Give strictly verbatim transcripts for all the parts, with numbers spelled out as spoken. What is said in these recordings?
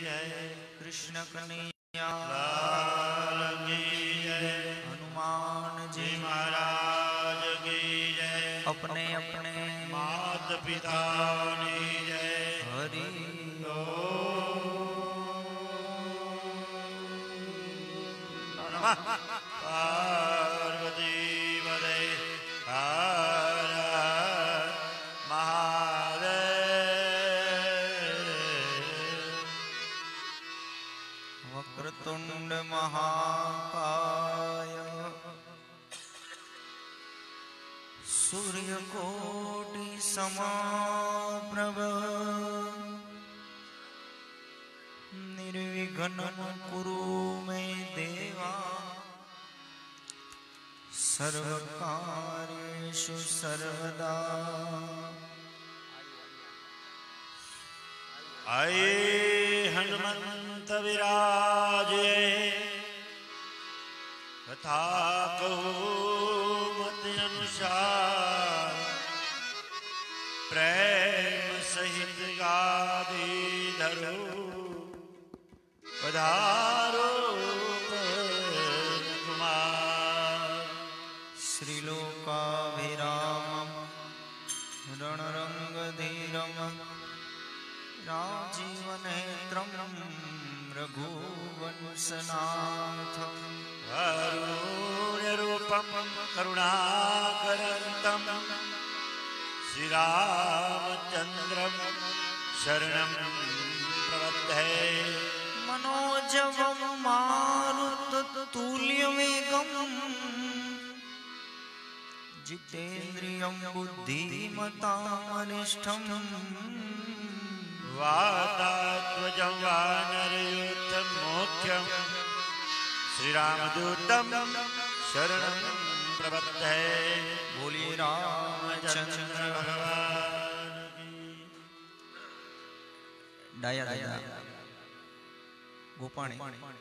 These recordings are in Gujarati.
जय। कृष्ण कन्हैया लाल की जय। हनुमान जी महाराज की जय। अपने अपने मात पिता की जय। हरि पार्वती पदे हर हर महादेव। वक्रतुंड महाकाय सूर्यकोटि समप्रभ निर्विघ्नं कुरु मे देवा सर्वकार्येषु सर्वदा। आए हनुमंत विराजे कथा कहूँ मत अनुसार प्रेम सहित गादी धरो पधारो कुमार। श्रीलोकाभिरामं रणरंगधीरं राजीवनेत्रं रघुवंशनाथं कारुण्यरूपं करुणाकरन्तं श्रीरामचन्द्रं शरणं प्रपद्ये। मनोजवं मारुततुल्यवेगं जितेन्द्रियं बुद्धिमतामनिष्ठं वातात्मजं वानरयूथमुख्यं श्रीरामदूतं शरणं प्रपद्ये। बोलिए रामचंद्र भगवान की। डाया दादा गोपाणी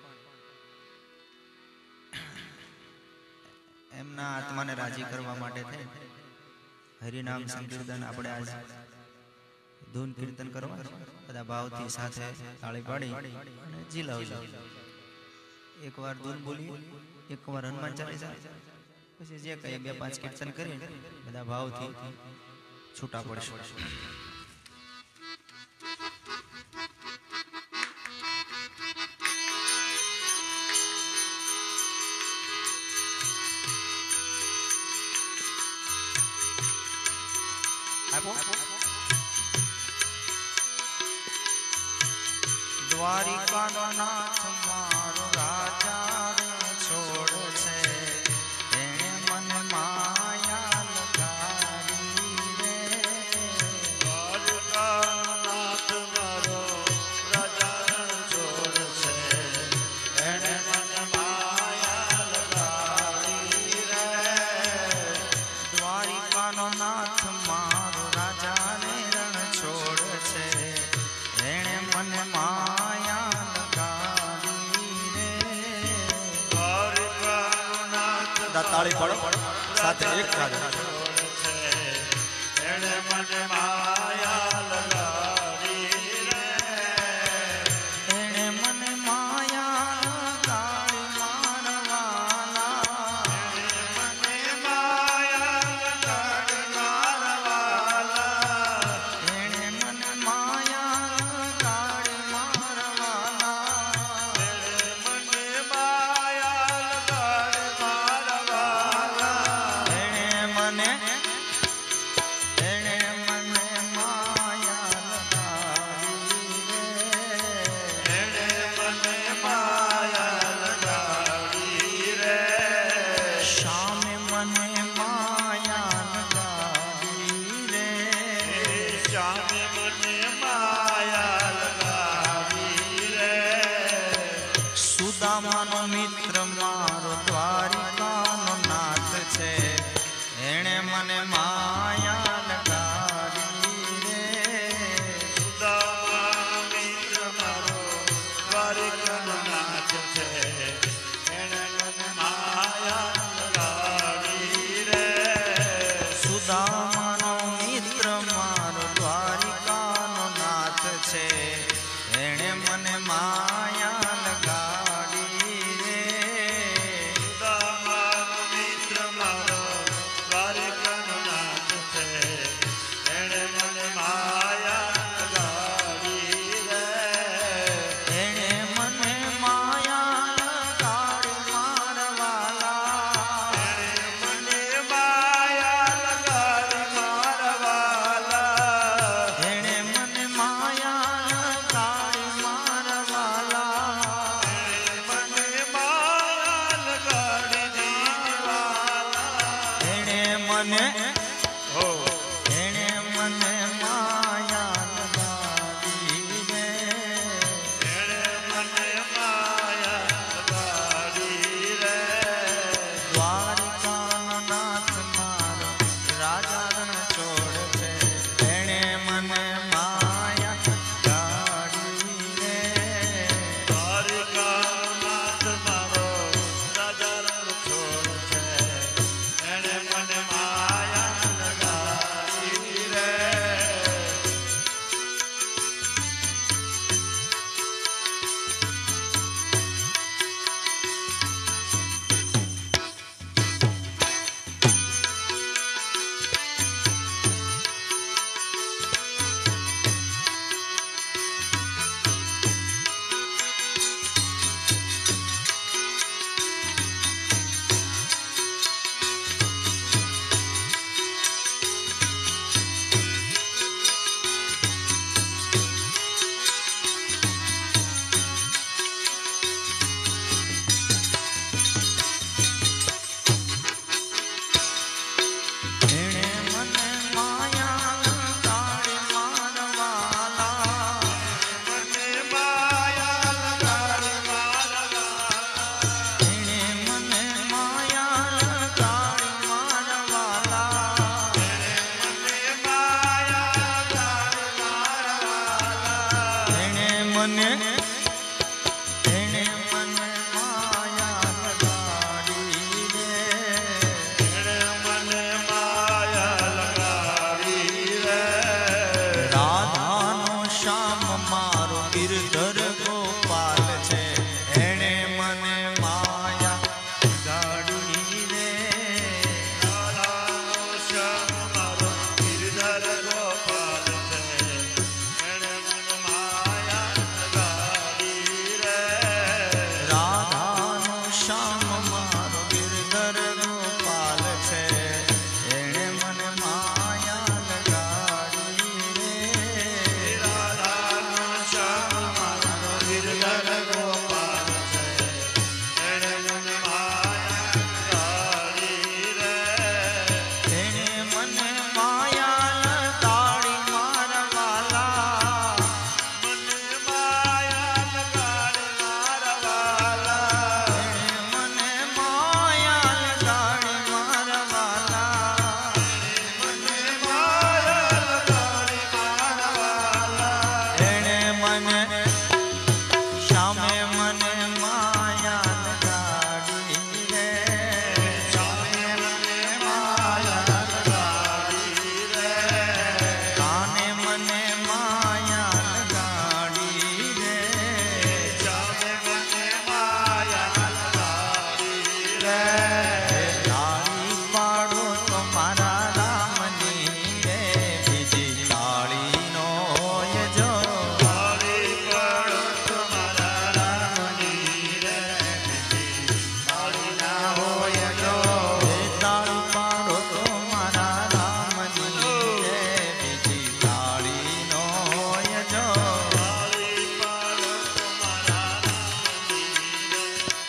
एमना आत्मा ने राजी करवा माटे थे हरिनाम संकीर्तन આપણે આજ ધૂન કીર્તન કરવા બધા ભાવથી સાથે તાળી પાડી અને ઝીલાવજો। એકવાર ધૂન બોલી એકવાર હનુમાન ચાલીસા પછી જે કઈ બે પાંચ કીર્તન કરી બધા ભાવથી છૂટા પડશે। द्वारिका नो नाथ मारो राजा छोड़ छे एने मन माया लगारी रे। द्वारिका नाथ मारो राजा छोड़ छे एने मन माया लगारी रे। द्वारिका नो नाथ मारो राजा ने रण छोड़ छे एने मन माया लगारी रे। द्वारिका नाथ ताली पड़ो साथे एक साथ एने मन माया लगारी रे। एने मन माया लगारी मारवाला एने मन माया लगारी मारवाला। एने मन माया लगारी मारवाला। एने मन माया लगारी मारवाला। एने मने एने मने माया लगारी रे। एने मन माया लगारी रे। श्याम मने माया लगारी रे। श्याम मन माया लगारी रे। सुदामानो मित्र मारो द्वारिकानो नाथ छे एणे मने माया लगारी रे। सुदामा मित्र मारो द्वारिकानो नाथ छे एने मन माया लगारी रे। सुदामानो मित्र मारो द्वारिकानो नाथ छे एणे मने માયા લગાડી રે સુદામા મિત્ર મારો દ્વારિકાનો નાથ છે એણે મને માયા લગાડી રે એણે મને માયા લગાડી મારવાલા એણે મને માયા લગાડી મારવાલા એણે મને માયા લગાડી મારવાલા મને માયા લગાડી દીવાલા એણે મને હો એણે મને માયા લગાડી રે એણે મને માયા લગાડી રે દ્વારિકાનો નાથ મારો રાજા રણછોડ છે એણે મને માયા લગાડી રે દ્વારિકાનાથ મારો રાજા રણછોડ છે એણે મને માયા લગાડી રે એણે મને માયા લગાડી મારવાલા મને માયા લગાડી મારવાલા એણે મને માયા લગાડી મારવાલા મને માયા લગાડી મારવાલા એણે મને એણે મને માયા લગાડી રે એણે મને માયા લગાડી રે રાધાનો શ્યામ મારો ગિરધર ગોપાલ છે એણે મને માયા લગાડી રે રાધાનો શ્યામ મારો ગિરધર ગોપાલ છે એણે મને માયા લગાડી રે રાધાનો શ્યામ મારો ગિરધર ગોપાલ છે એણે મને માયા લગાડી રે રાધાનો શ્યામ મારો ગિરધર ગોપાલ છે એણે મને માયા લગાડી રે એણે મને માયા લગાડી મારવાલા મને માયા લગાડી મારવાલા એણે મને માયા લગાડી મારવાલા મને માયા લગાડી મારવાલા એણે મને શ્યામે મને માયા લગાડી રે સામે મને માયા લગાડી રે કાને મને માયા લગાડી રે સામે મને માયા લગાડી રે તાળી પાડો તો મારા રામની રે બીજી તાળીનો હોય જો તાળી પાડો તમારા રામની રે તાળી ના હોય જો એ તાળી પાડો તો મારા રામની રે બીજી તાળીનો હોય જો તાળી પાડો તમારા રામની રે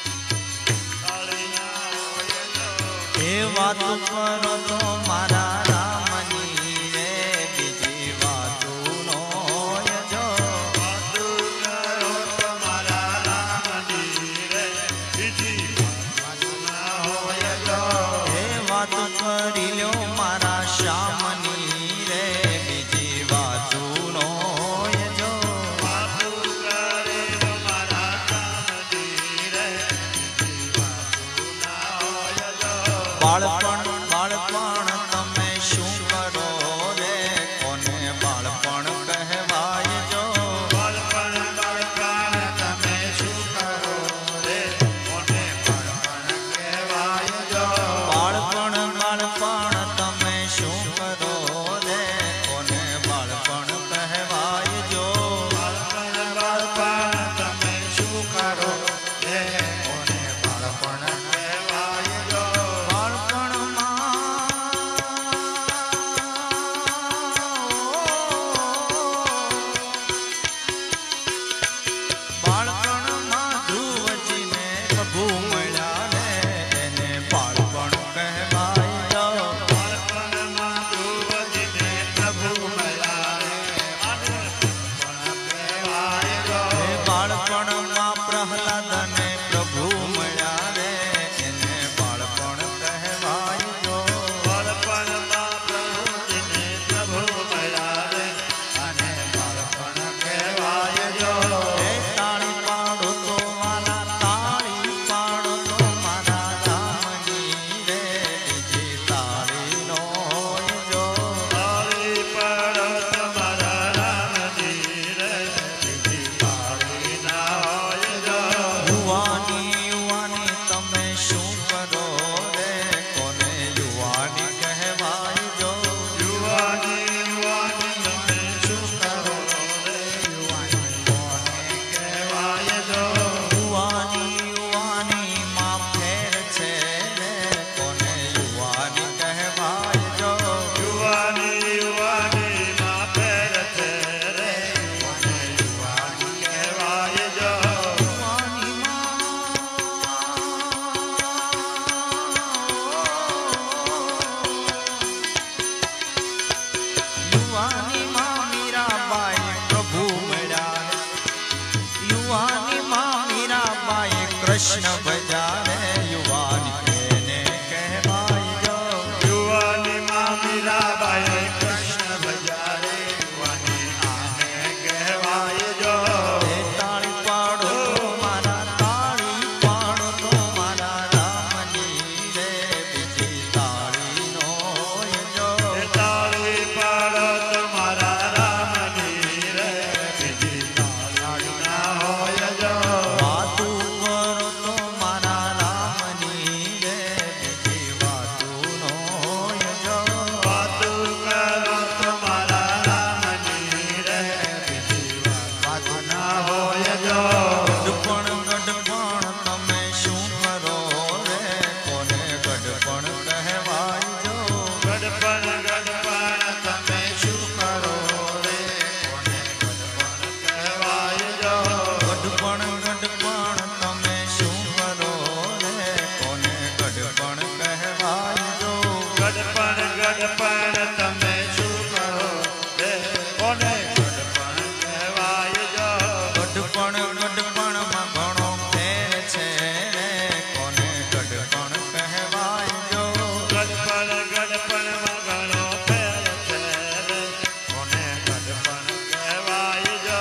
તાળી ના હોય જો એ વાતો કરો તો મારા રામની રે બીજી વાતો નો હોય જો વાતો કરો તમારા રામની રે બીજી વાતો ના હોય જો એ વાતો કરી લ્યો મારા શ્યામની રે બીજી વાતો નો હોય જો વાતો કરે તમારા રામની રે બીજી વાતો ના હોય જો બાળપણ બાળપણ તમે શું કરો રે કોને બાળપણ કહેવાય જો બાળપણ બાળપણ યુવાની માં મીરાબાઈ કૃષ્ણ ભજાવે યુવાની એને કહેવાય જો યુવાની માં મીરાબાઈ કૃષ્ણ ભજાવે યુવાની આને કહેવાય જો એ તાળી પાડો મારા તાળી પાડો તો મારા રામની રે બીજી તાળી નો જો એ તાળી પાડો તમારા રામની રે બીજી તાળી ના હોય જો વાતું કરો તો મારા રામની રે બીજી વાતું નો જો વાતું કરો તમારા રામની રે બીજી વાતું ના હોય જો ગઢપણ ગઢપણ તમે શું કરો રે કોને ગઢપણ કહેવાય જો ગડપણ ગડપણ તમે શું કરો રે કોને ગડપણ કહેવાય જો ગઢપણ ગઢપણ તમે શું કરો રે કોને ગઢપણ કહેવાય જો ગડપણ ગડપણ તમે શું કરો રે કોને ગડપણ કહેવાય જો ગઢપણ ગઢપણમાં ઘણો ફેર છે રે કોને ગઢપણ કહેવાય જો ગડપણ ગડપણમાં ઘણો ફેર છે રે કોને ગડપણ કહેવાય જો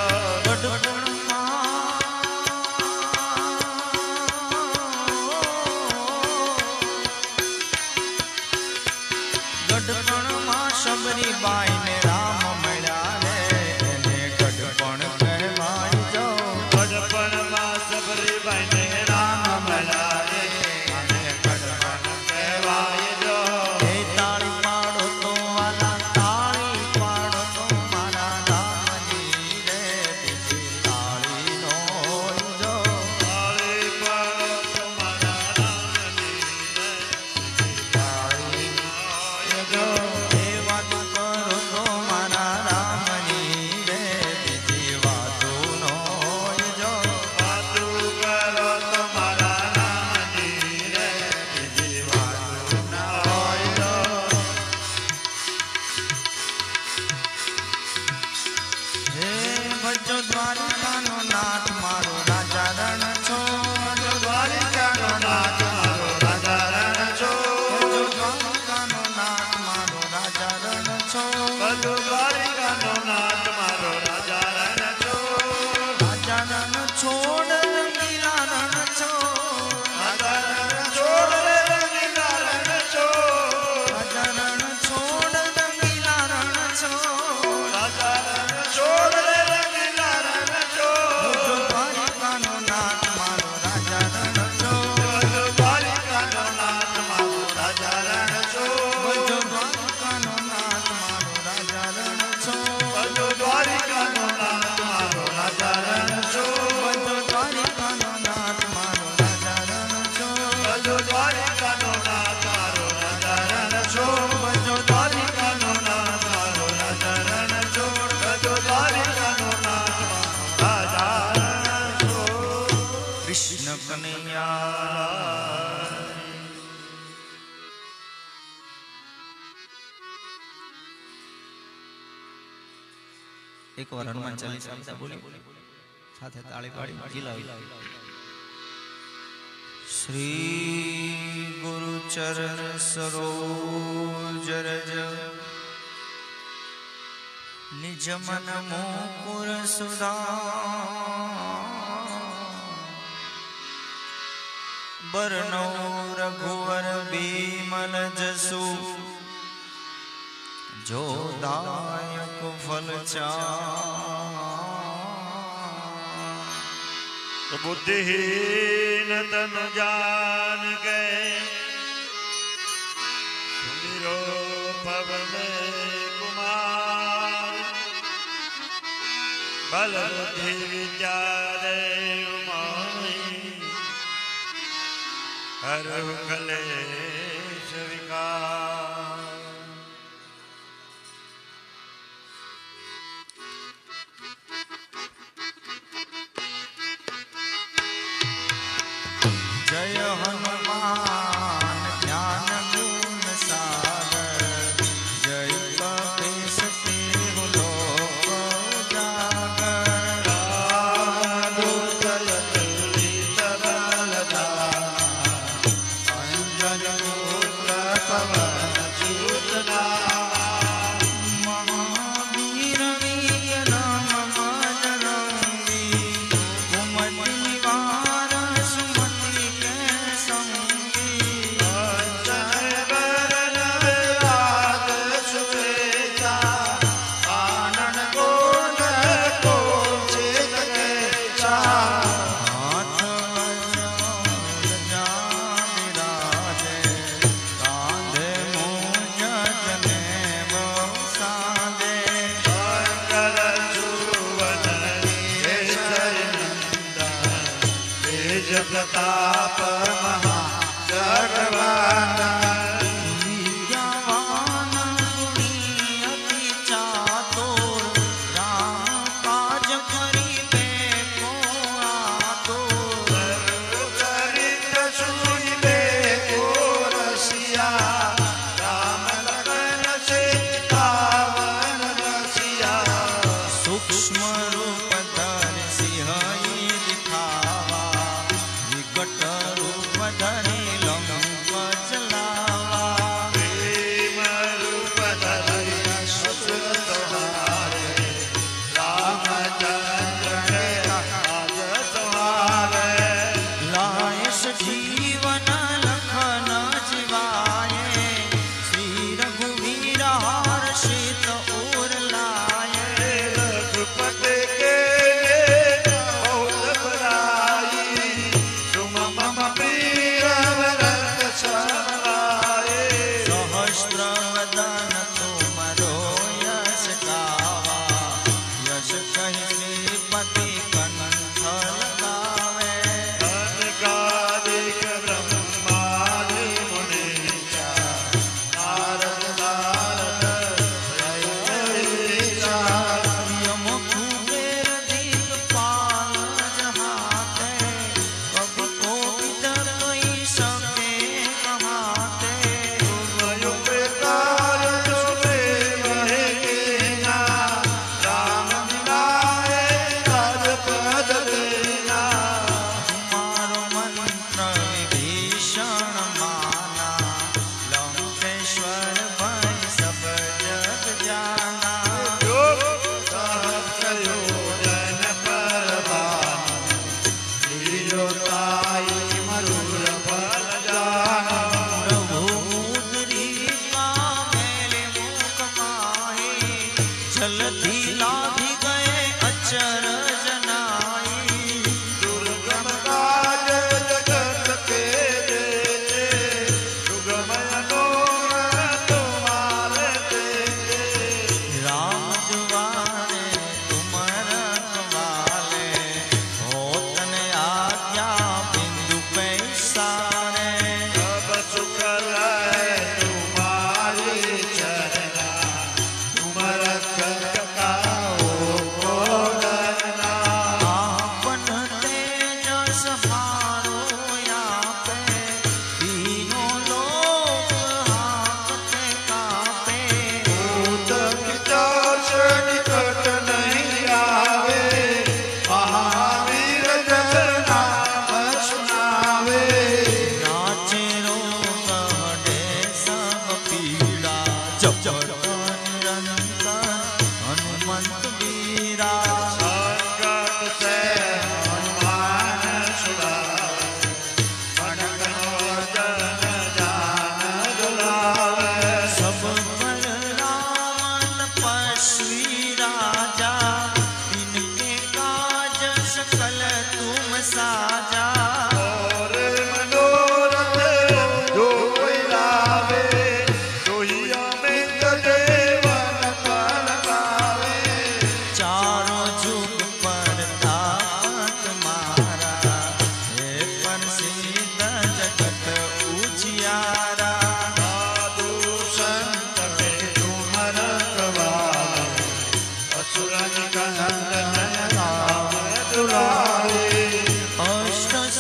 ગઢપણમાં શબરીબાઈ ને રામ મળ્યા રે એને ગઢપણ કહેવાય જો ગડપણમાં સબરીબાઈ ને રામ મળ્યા રે અને ગડપણ કહેવાય જો એ તાળી પાડો તો વાલા તાળી પાડો તો મારા રામની રે બીજી તાળી નો જો તાળી પાડો તમારા રામની રે બીજી તાળી હોય જો એ વાત કરો તો મારા રામની રે બીજી વાતો નો જો વાતું કરો તમારા રામની રે બીજી વાતું ના હોય જો હે ભજો દ્વારિકાનો નાથ મારો રાજા રણ છો ભજો દ્વારિકાનો નાથ મારો રાજા રણ છો ભજો દ્વારિકાનો નાથ મારો રાજા રણ છો બધું દ્વારિકાનો નાથ મારો રાજા રણ છો રાજા રણ છોડ રંગીલા રણ છો રાજા રણ છોડ રે રંગીલા રણ છો રાજા રણ છોડ રંગીલા રણ છો રાજા રણ છોડ રે રંગીલા રણ છો ભજો દ્વારિકાનો નાથ મારો રાજા રણ છો બધું દ્વારિકાનો નાથ મારો રાજા રણ છો ભજો દ્વારિકાનો નાથ મારો રાજા રણ છો બધું દ્વારિકાનો નાથ મારો રાજા રણ છો ભજો દ્વારિકાનો નાથ મારો રાજા રણ છો બધું દ્વારિકાનો નાથ મારો રાજા રણ છો ભજો દ્વારિકાનો નાથ મારો રાજા રણ છો બધું દ્વારિકાનો નાથ મારો રાજા રણ છો કૃષ્ણ કનૈયા એક વાર હનુમાન ચાલીસા ગીતા બોલી સાથે તાળી પાડી જીલાવી શ્રી ગુરુ ચરણ સરોજ રજ નિજ મન મુકુર સુધા બરનૌ રઘુવર બીમલ જસુ જો દાયક ફલ ચા बुद्धिहीन तन जान गए सुमिरो पवन कुमार बल बुद्धि विचारे उमाई हर कलेश विकार जय हनुमान ज्ञान गुण सागर जय कपीस तिहु लोक जागर। प्रताप महा जगवाना विद्यावान गुणी अति चातुर राम काज करिबे को आतुर चरित सुनिबे को रसिया राम लखन सीतावन रसिया सूक्ष्म रूप धर सिंहई दिखावा विकट रूप धरि लंक जलावा प्रेम रूप धरि असुर संहारे रामचंद्र ने काज संहारे लायस जीवन लखन जीवाये श्री रघुवीर हर्षित उर लाये रघुपति के बहुत बड़ाई तुम मम प्रिय भरत समाए सहस्र वदन तुमरो यश गावा यश कहि श्रीपति कंठ लगावे अनकादिक ब्रह्मादि मुनीचा नारद नारद त्रैलोक्यचा यम कुबेर दिक्पाल जहाते कब कोविद कहि सके कहाते तुम उपकार तुमे महेना राम मिलाए राजपद देना तुम्हारो मंत्र विभीषण माना लंकेश्वर भय सब जग जाना सहस्रयोजन परवान लीलोताई मरुर फल जाना प्रभु मुद्रिका मेले मुख माही जलधि लाधि गए अचर जनाई दुर्गम काज जगत के देते सुगम मनोरथ तुम्हारे देते राम दुआरे तुम रखवाले होतन आज्ञा बिंदु पैसारे सब सुख रहे तुम्हारी चरना तुम रक्षक काओ को डरना आपन तेजस हारो यापे तीनों लोक हाकते कापे भूत पिशाच निकट नहीं आवे महावीर जग नाम सुनावे नाचे रोग हटे सब पीड़ा जप निरंतर हनुमंत वीरा संकट से हनुमान छुड़ावे मनोजन जान दुलावे सब पर राम तपस्वी राजा इनके काज सकल तुम साजा और मनोरथ जो कोई लावे सोई अमित देवन फल पावे चारों जुग पर तापत मारा हे प्रसिद्ध जगत उजियारा साधु संत के तुम रखवाले असुरन कंदन राम दुलारे अष्ट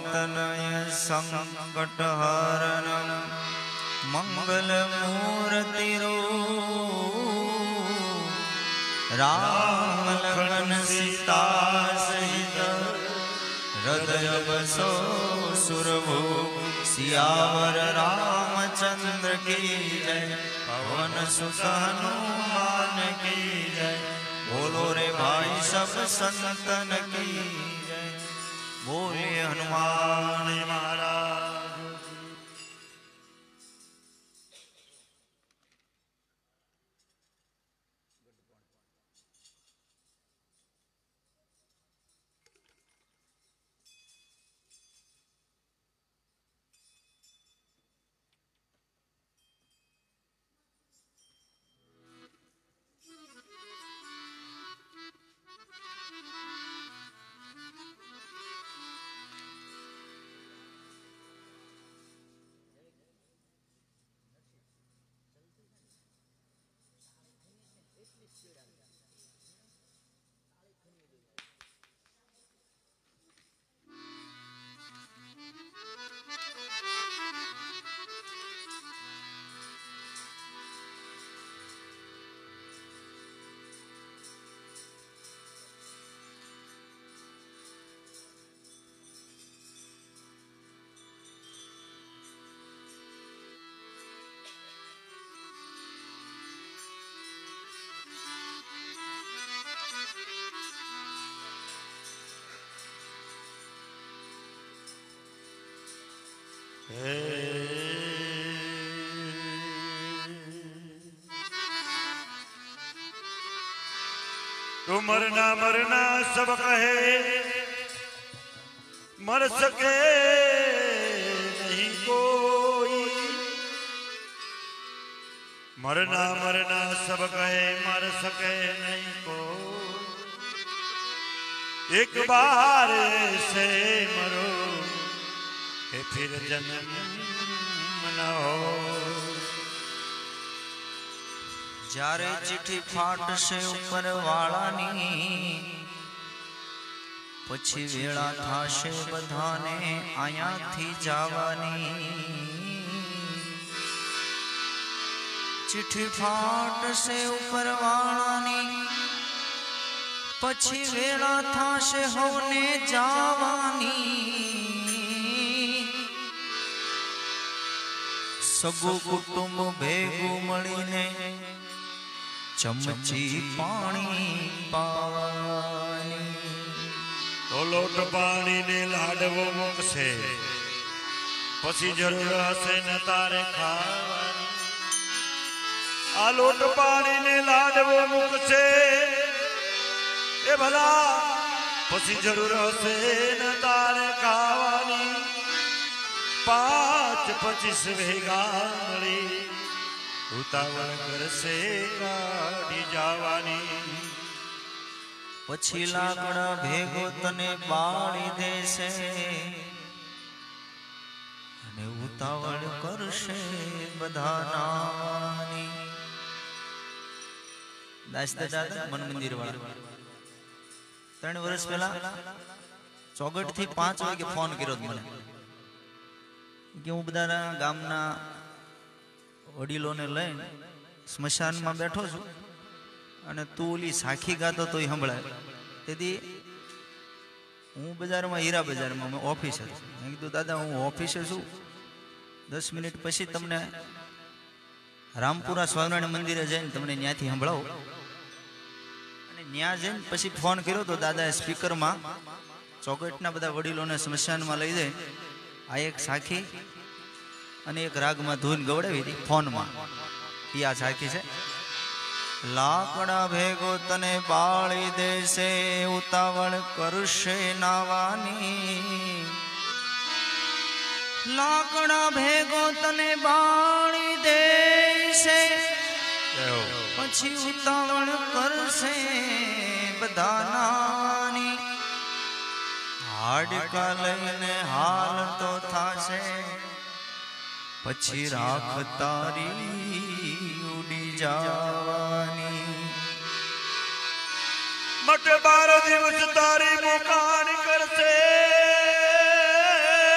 तनय संकटहरणं मंगलमूर्तिरूप राम लखन सीता सहित हृदय बसो सुरभु सियावर रामचंद्र की जय पवन सुत हनुमान की जय बोलो रे भाई सब संतन की जय बोले हनुमान महाराज। तो मरना मरना सब कहे मर सके नहीं कोई, मरना मरना सब कहे मर सके नहीं कोई। एक बार से मरो कि फिर जन्म न हो। जारे चिट्ठी फाटशे ऊपर वाळानी पछी वेळा थाशे बधाने आयाथी जावानी। चिट्ठी फाटशे ऊपर वाळानी पछी वेळा थाशे होने जावानी। सगु कुटुंब भेगू मळीने चमची पाणी पावानी। तो लोट पाणी ने लाडवो मुकसे पछी जरूर हसे न तारे खावानी। आ लोट पाणी ने लाडवो मुकसे ए भला पछी जरूर हसे न तारे खावानी। पांच पचीस वेगा मळी उतावળ કરશે કાઢી જવાની। પછી લાકડા ભેગો તને બાળી દેશે અને ઉતાવળ કરશે બધા નાની। દાસતા દાદા મન મંદિર વાળા ત્રણ વર્ષ પહેલા ચોગટ થી પાંચ વાગે ફોન કર્યો મને કે હું બધા ગામના વડીલોને લઈને સ્મશાનમાં બેઠો છું અને તું ઓલી સાખી ગાતો તોય સંભળાય। તેથી હું બજારમાં હીરા બજારમાં મેં ઓફિસર છું। મેં કીધું દાદા હું ઓફિસે છું, દસ મિનિટ પછી તમને રામપુરા સ્વામિનારાયણ મંદિરે જઈને તમને ત્યાંથી સંભળાવું। અને ત્યાં જઈને પછી ફોન કર્યો તો દાદાએ સ્પીકરમાં ચોગટના બધા વડીલોને સ્મશાનમાં લઈ જાય આ એક સાખી અને એક રાગમાં ધૂન ગવડાવી હતી ફોનમાં। ઈ આ સાખી છે। લાકડા ભેગો તને બાળી દેશે ઉતાવળ કરશે નાવાની। લાકડા ભેગો તને બાળી દેશે પછી ઉતાવળ કરશે બધા નાની। હાડકા લઈને હાલ તો થાશે પછી રાખ તારી ઉડી જાવાની। મટ બાર દિવસ તારી મુકાન કરશે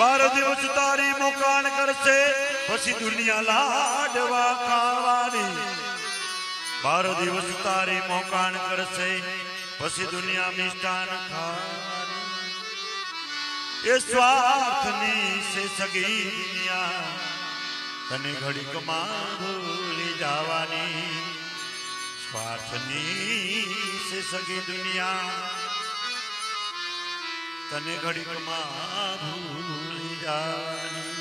બાર દિવસ તારી મોકાણ કરશે પછી દુનિયા લાડવા ખાવાની બાર દિવસ તારી મોકાણ કરશે પછી દુનિયા મિષ્ટાન ખાવાની એ સ્વાર્થની છે સગી દુનિયા તને ઘડીકમાં ભૂલી જવાની સ્વાર્થની છે સગી દુનિયા તને ઘડીકમાં ભૂલી જવાની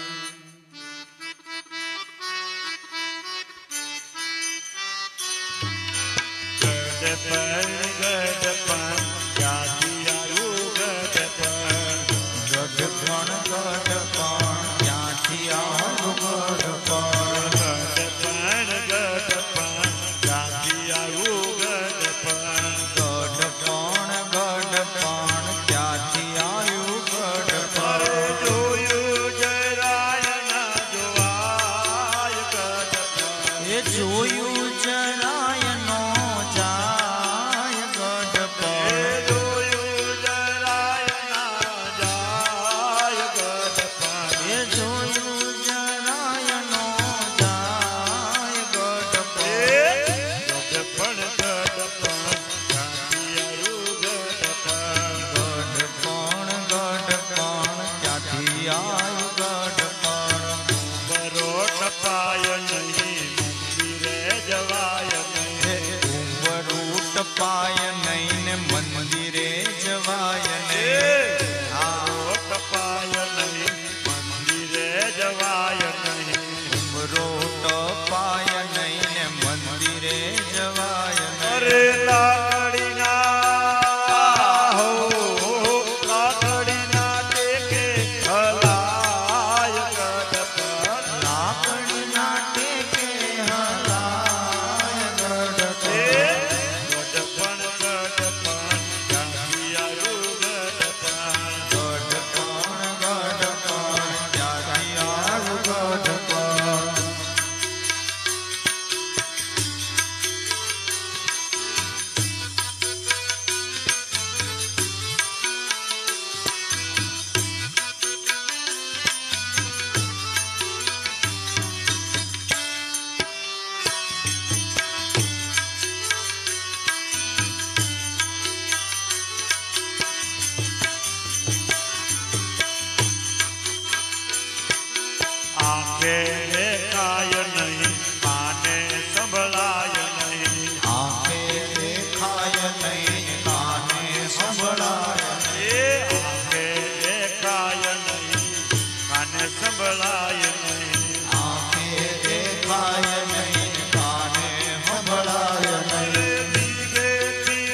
ગઢપણ ગઢપણ ક્યાંથી આવ્યું ગઢપણ ગઢપણ ગઢપણ ક્યાંથી આવ્યું ગઢપણ ગઢપણ ગઢપણ ક્યાંથી આવ્યું ગઢપણ ગઢપણ ગઢપણ ક્યાંથી આવ્યું ગઢપણ જોયું જરાયના જોવાય ગઢપણ એ જોયું જરાય નો જાય ગઢપણ જોયું જરાયના જાય ગઢપણ એ જોયું જરાય નો જાય ગઢપણ ગઢપણ ગઢપણ ક્યાંથી આવ્યું ગઢપણ ગઢપણ ગઢપણ ક્યાંથી આવ્યું ગઢપણ બરોટ પાય નહીં મંદિરે જવાય નહીં ઉંબરૂટ પાય નહીં ને મંદિરે જવાય નહીં બરોટ પાય નહીં મંદિરે જવાય નહીં ઉંબરોટ પાય નહીં ને મંદિરે જવાય અરે નહીં લાકડીના હો લાકડીના ટેકે હલાય ગઢપણ લાકડીના ટેકે હલાય ગઢપણ ગઢપણ ગઢપણ ક્યાંથી આવ્યું ગઢપણ ગઢપણ ગઢપણ ક્યાંથી આવ્યું ગઢપણ આંખે દેખાય નહીં કાને સંભળાય નહીં આંખે દેખાય નહીં કાને સંભળાય એ આંખે દેખાય નહીં કાને સંભળાય નહીં આંખે દેખાય નહીં કાને સંભળાય નહીં દીવેથી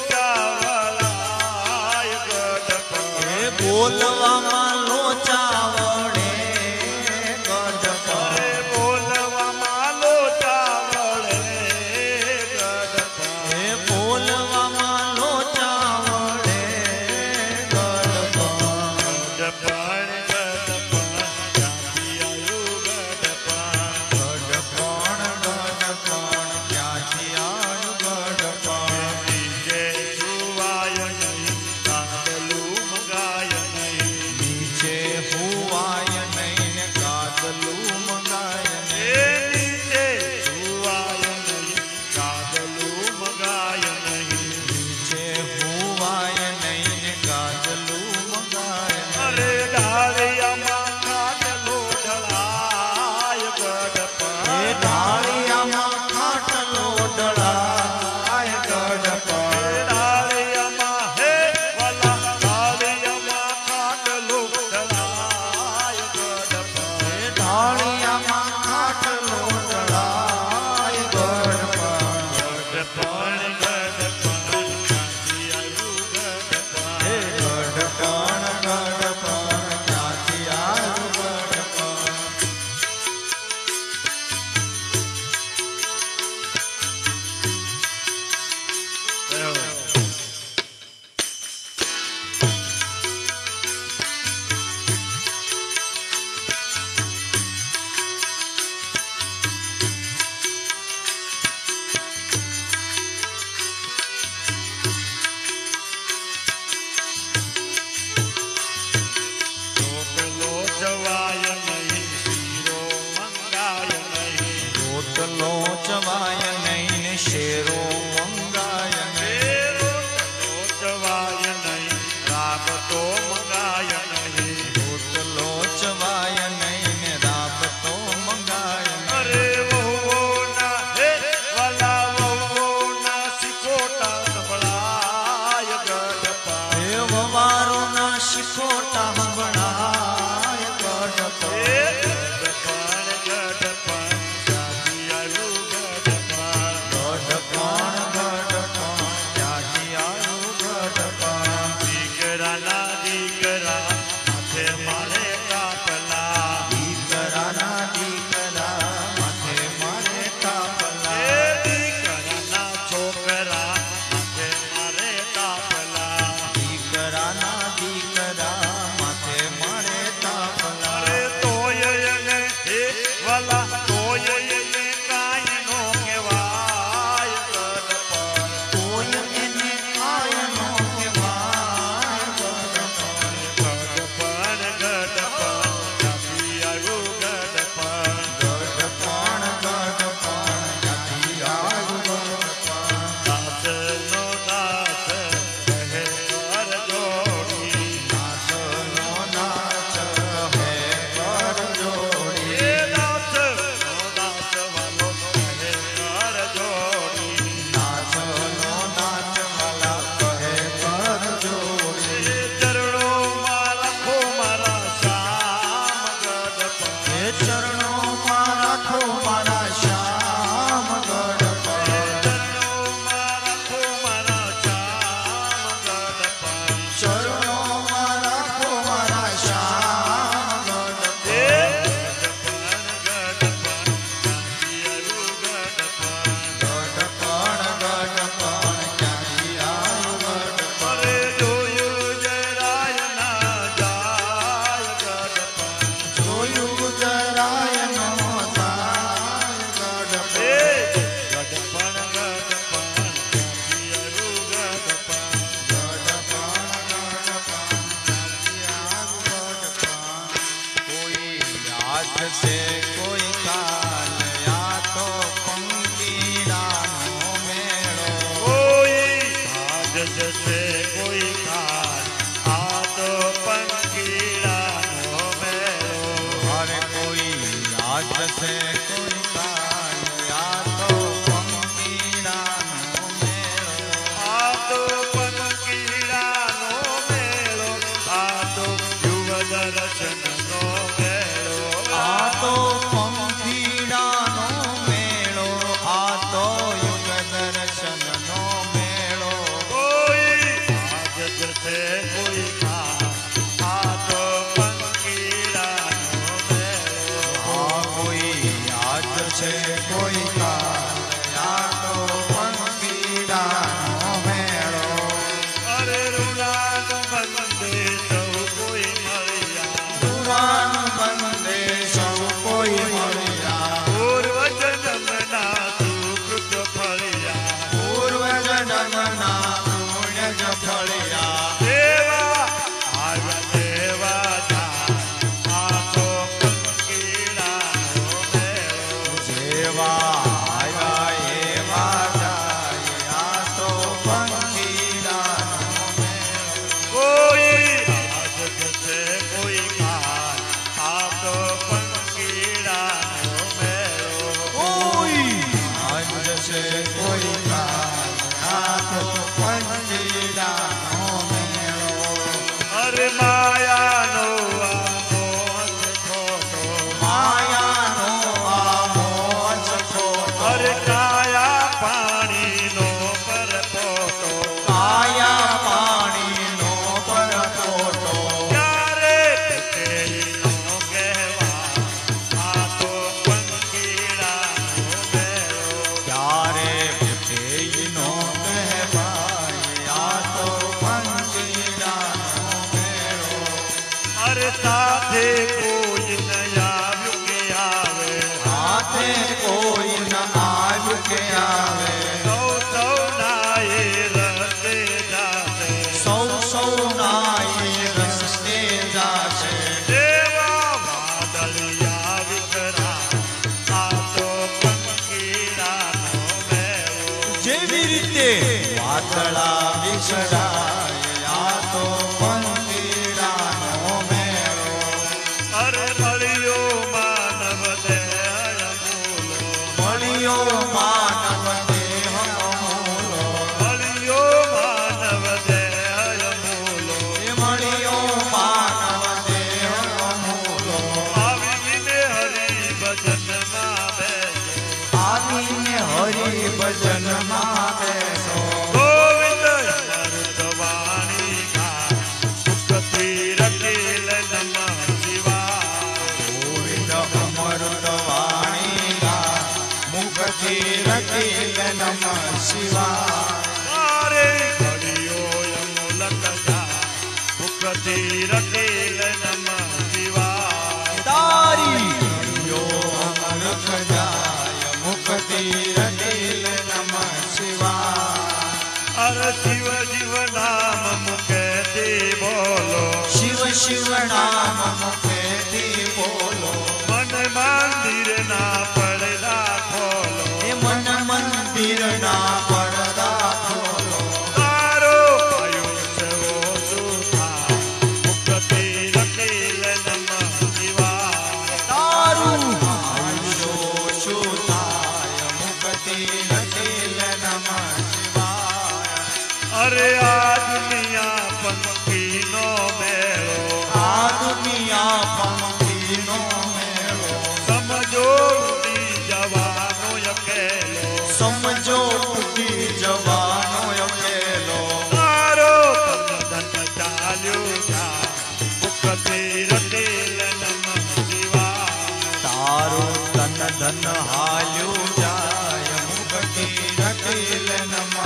લોચાવળાય ગઢપણ એ બોલવામાં લોચા વળે ગઢપણ એ બોલવામાં લોચાવળે ગઢપણ એ બોલવામાં લોચા વળે ગઢપણ ગઢપણ ગઢપણ ક્યાંથી આવ્યું ગઢપણ ગઢપણ ગઢપણ ક્યાંથી આવ્યું ગઢપણ નીચે છુવાય નહીં કાંદલું મંગાય નહીં જશે કોઈ કાલ આ તો પંકીડાનો મેળો કોઈ આજ જશે કોઈ કાલ આ તો પંકીડાનો મેળો હરે કોઈ આ જશે કોઈ કાલ આ તો પંકીડાનો મેળો આ તો પંકીડાનો મેળો આ તો યુગ દર્શનનો મેળો આ તો પંખીડાનો મેળો આ તો યુગ દર્શનનો મેળો કોઈ આજ જશે કોઈ કાલ આ તો પંકીડાનો મેળો આ કોઈ આજ છે કોઈ કાલ આ તો પંખીડાનો મેળો અરે રૂડાન બંદે સૌ કોઈ મળ્યા પુરાણ બંદે સૌ કોઈ મળ્યા પૂર્વ જન્મના સુકૃત ફળ્યા પૂર્વ જન્મના પુણ્ય જ ફળ્યા દેવા આવ્યા દેવા જા આ તો પંકીડાનો મેળો જેવા આવ્યા એવા જાય આ તો પંખીડાનો મેળો કોઈ આજ જશે કોઈ કાલ આ તો પંકીડાનો મેળો કોઈ આજ જશે કોઈ કાલ આ તો પંખીડાનો મેળો અરે માયાનો આ મોહ ખોટો માયાનો આ મોહ ખોટો અરે કાયા પાણીનો પરપોટો કાયા પાણીનો પરપોટો ક્યારે પેટેનો કહેવા આ તો પંકીડાનો મેળો ક્યારે ભેઈનો કહેવાય આ તો પંખીડાનો મેળો અરે સાથે કોઈ ન આવ્યું કે આવે હાથે કોઈ ન આવ્યું કે આવે સૌ સૌ નાએ રસ્તે જાશે સૌ સૌ નાઈ રસ્તે જાશે દેવા વાદળિયા વિકરા આ તો પંકીડાનો મેળો જેવી રીતે વાદળા વિસરાય આ તો પંખીડાનો મેળો અરે મળ્યો માનવ દેહ મૂલો મળ્યો માનવ દેહ અમૂલો મળ્યો માનવ દેહ મૂલો એ મળ્યો માનવ દેહ અમૂલો આવીને હરિ ભજનમાં બેસે આવીને હરિ ભજનમાં બેસો ગોવિંદ અમૃત વાણી ગા મુક્તિ રખેલ નમઃ શિવાય ગોવિંદ અમૃત વાણી ગા મુખથી રખેલ નમઃ શિવાય તારે ઘડિયો અમૂલક જા મુક્તિ રખેલ નમઃ શિવાય તારી યો અમૃત જાય મુક્તિ રખેલ નમઃ શિવાય અર શિવ જીવ નામ મુકે તે બોલો શિવ શિવ નામ મુખેથી બોલો મન મંદિર ના પડદા ખોલો એ મન મંદિર ના પડદા ખોલો તારો આયુષ્ય ઓછું થાય મુક્તિ રખેલ નમઃ શિવાય તારું આયુષ્ય ઓછું થાય મુક્તિ રખેલ નમઃ શિવાય અરે આ દુનિયા પંખીનો મેળો આ દુનિયા પંખીનો મેળો સમજો ઉડી જવાનો અકેલો સમજો તૂટી જવાનો અકેલો તારો તન ધન ચાલ્યો જા મુક્તિ રખેલ નમઃ શિવાય તારું તન ધન હાલ્યું જાય મુક્તિ રખેલ નમઃ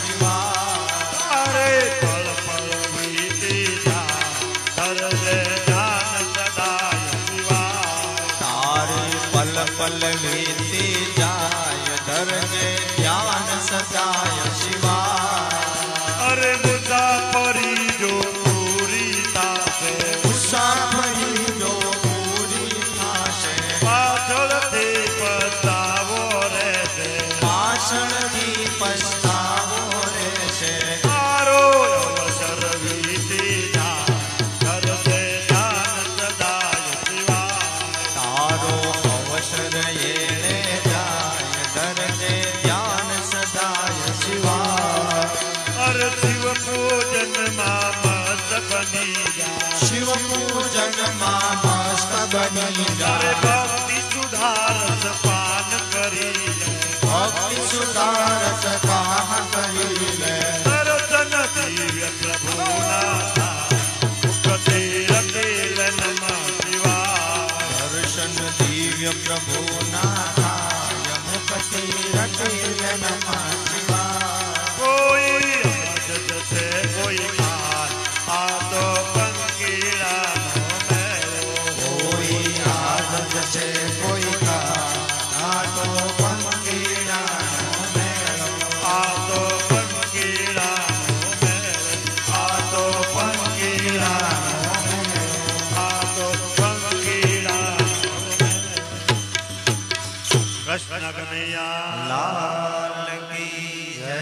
શિવાય તારે પળ પળ વીતી જા ધરજે જાન સદાય શિવાય તારી પલ પલ વીતી જાય ધરજે ધ્યાન સદાય શિવાય અરે મુસાફરી જો પૂરી થાશે મુસાફરી જો પૂરી થાશે પૂજન માં મસ્ત બની જા શિવ પૂજન માં મસ્ત બની તારે જા ભક્તિ સુધારસ પાન કરી લે ભક્તિ સુધારસ કામ કરી લે દર્શન દિવ્ય પ્રભુના મુખથી રટેલ નમઃ શિવાય દર્શન દિવ્ય પ્રભુના થાય મુખથી રટેલ નમઃ શિવાય કોઈ આજ જશે કોઈ કાલ આ તો કંકીડાનો મેળો કોઈ આજ જશે કોઈ કાલ આ તો પંકીડાનો મેળો આ તો કંકીડાનો મેળો આ તો કંકીડાનો મેળો આ તો કંકીડાનો મેળો કૃષ્ણ કનૈયા લાલ કી જય.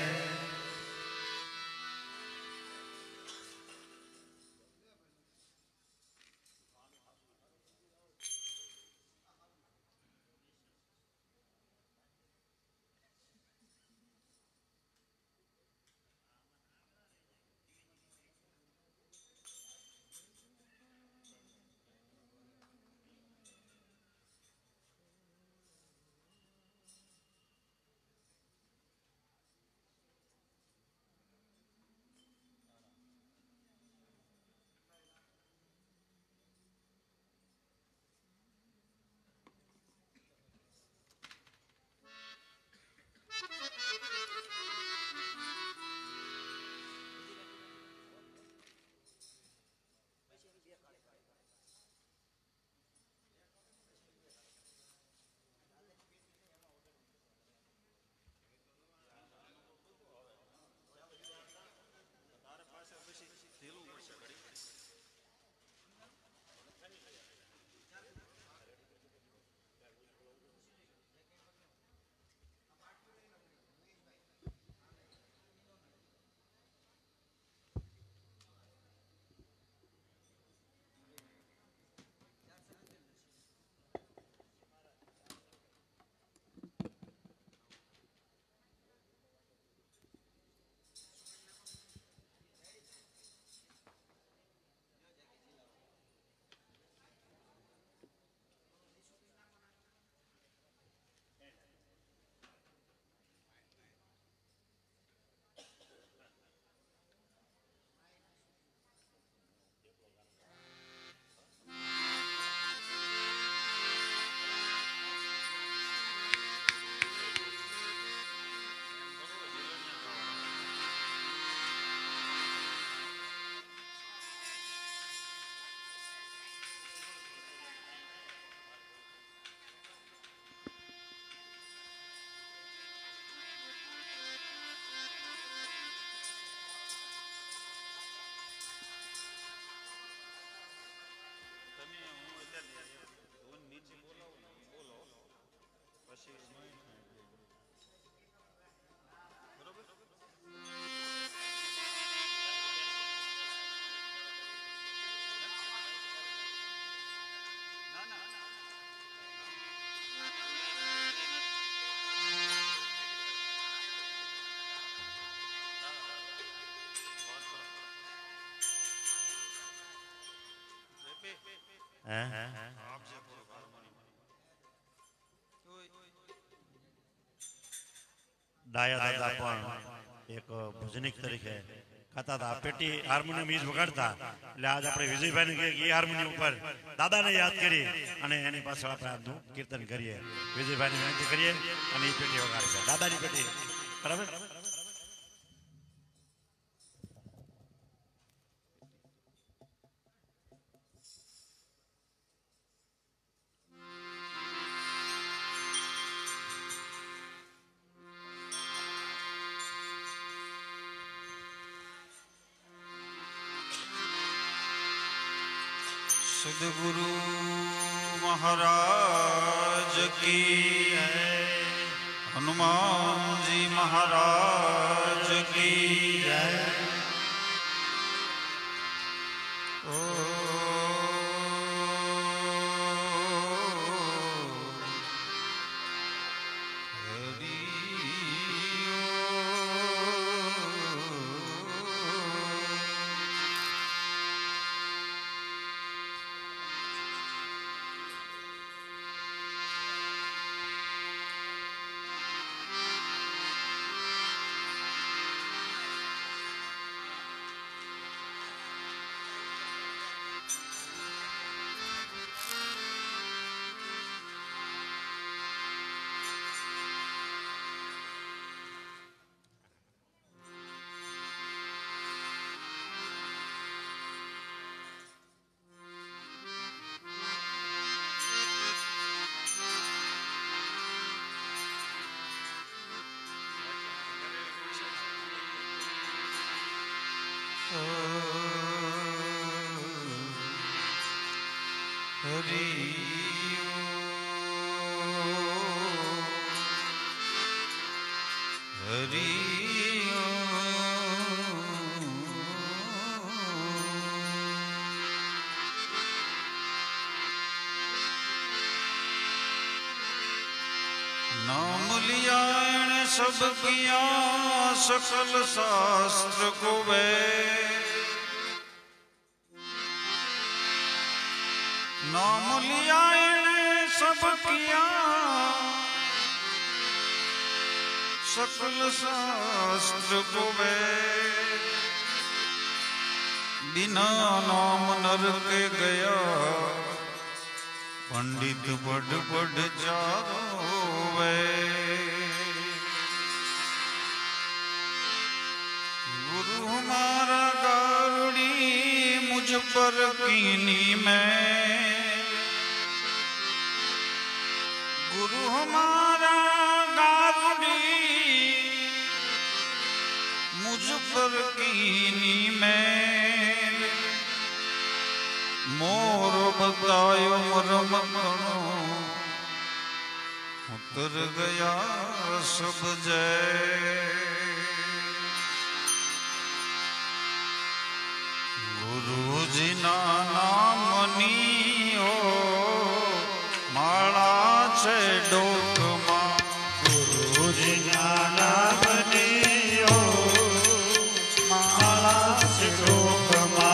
ડાયા દાદા પણ એક ભજનિક તરીકે ખાતા હતા. પેટી હાર્મોનિયમ ઈ જ વગાડતા. એટલે આજ આપણે વિજયભાઈ ને કહીએ એ હાર્મોનિયમ ઉપર દાદાને યાદ કરી અને એની પાછળ આપણે આજનું કીર્તન કરીએ. વિજયભાઈ ની વિનંતી કરીએ અને એ પેટી વગાડશે, દાદાની પેટી. બરાબર. सदगुरु महाराज की हनुमान जी महाराज की ओ हरि ओ नाम लिया एने सब किया सकल शास्त्र को वे नाम लिया एने सब किया सकल शास्त्र को वे बिना नाम नर के गया पंडित बड़ बड़ जावे गुरु हमारा गारुड़ी मुझ पर कीनी में गुरु हमारा गारुड़ी मुझ पर कीनी में मोर बतायो मरम कणो उतर गया सब जय गुरु जी ना नामनी ओ माला छे डोकमा गुरु जी ना नामनी ओ माला छे डोकमा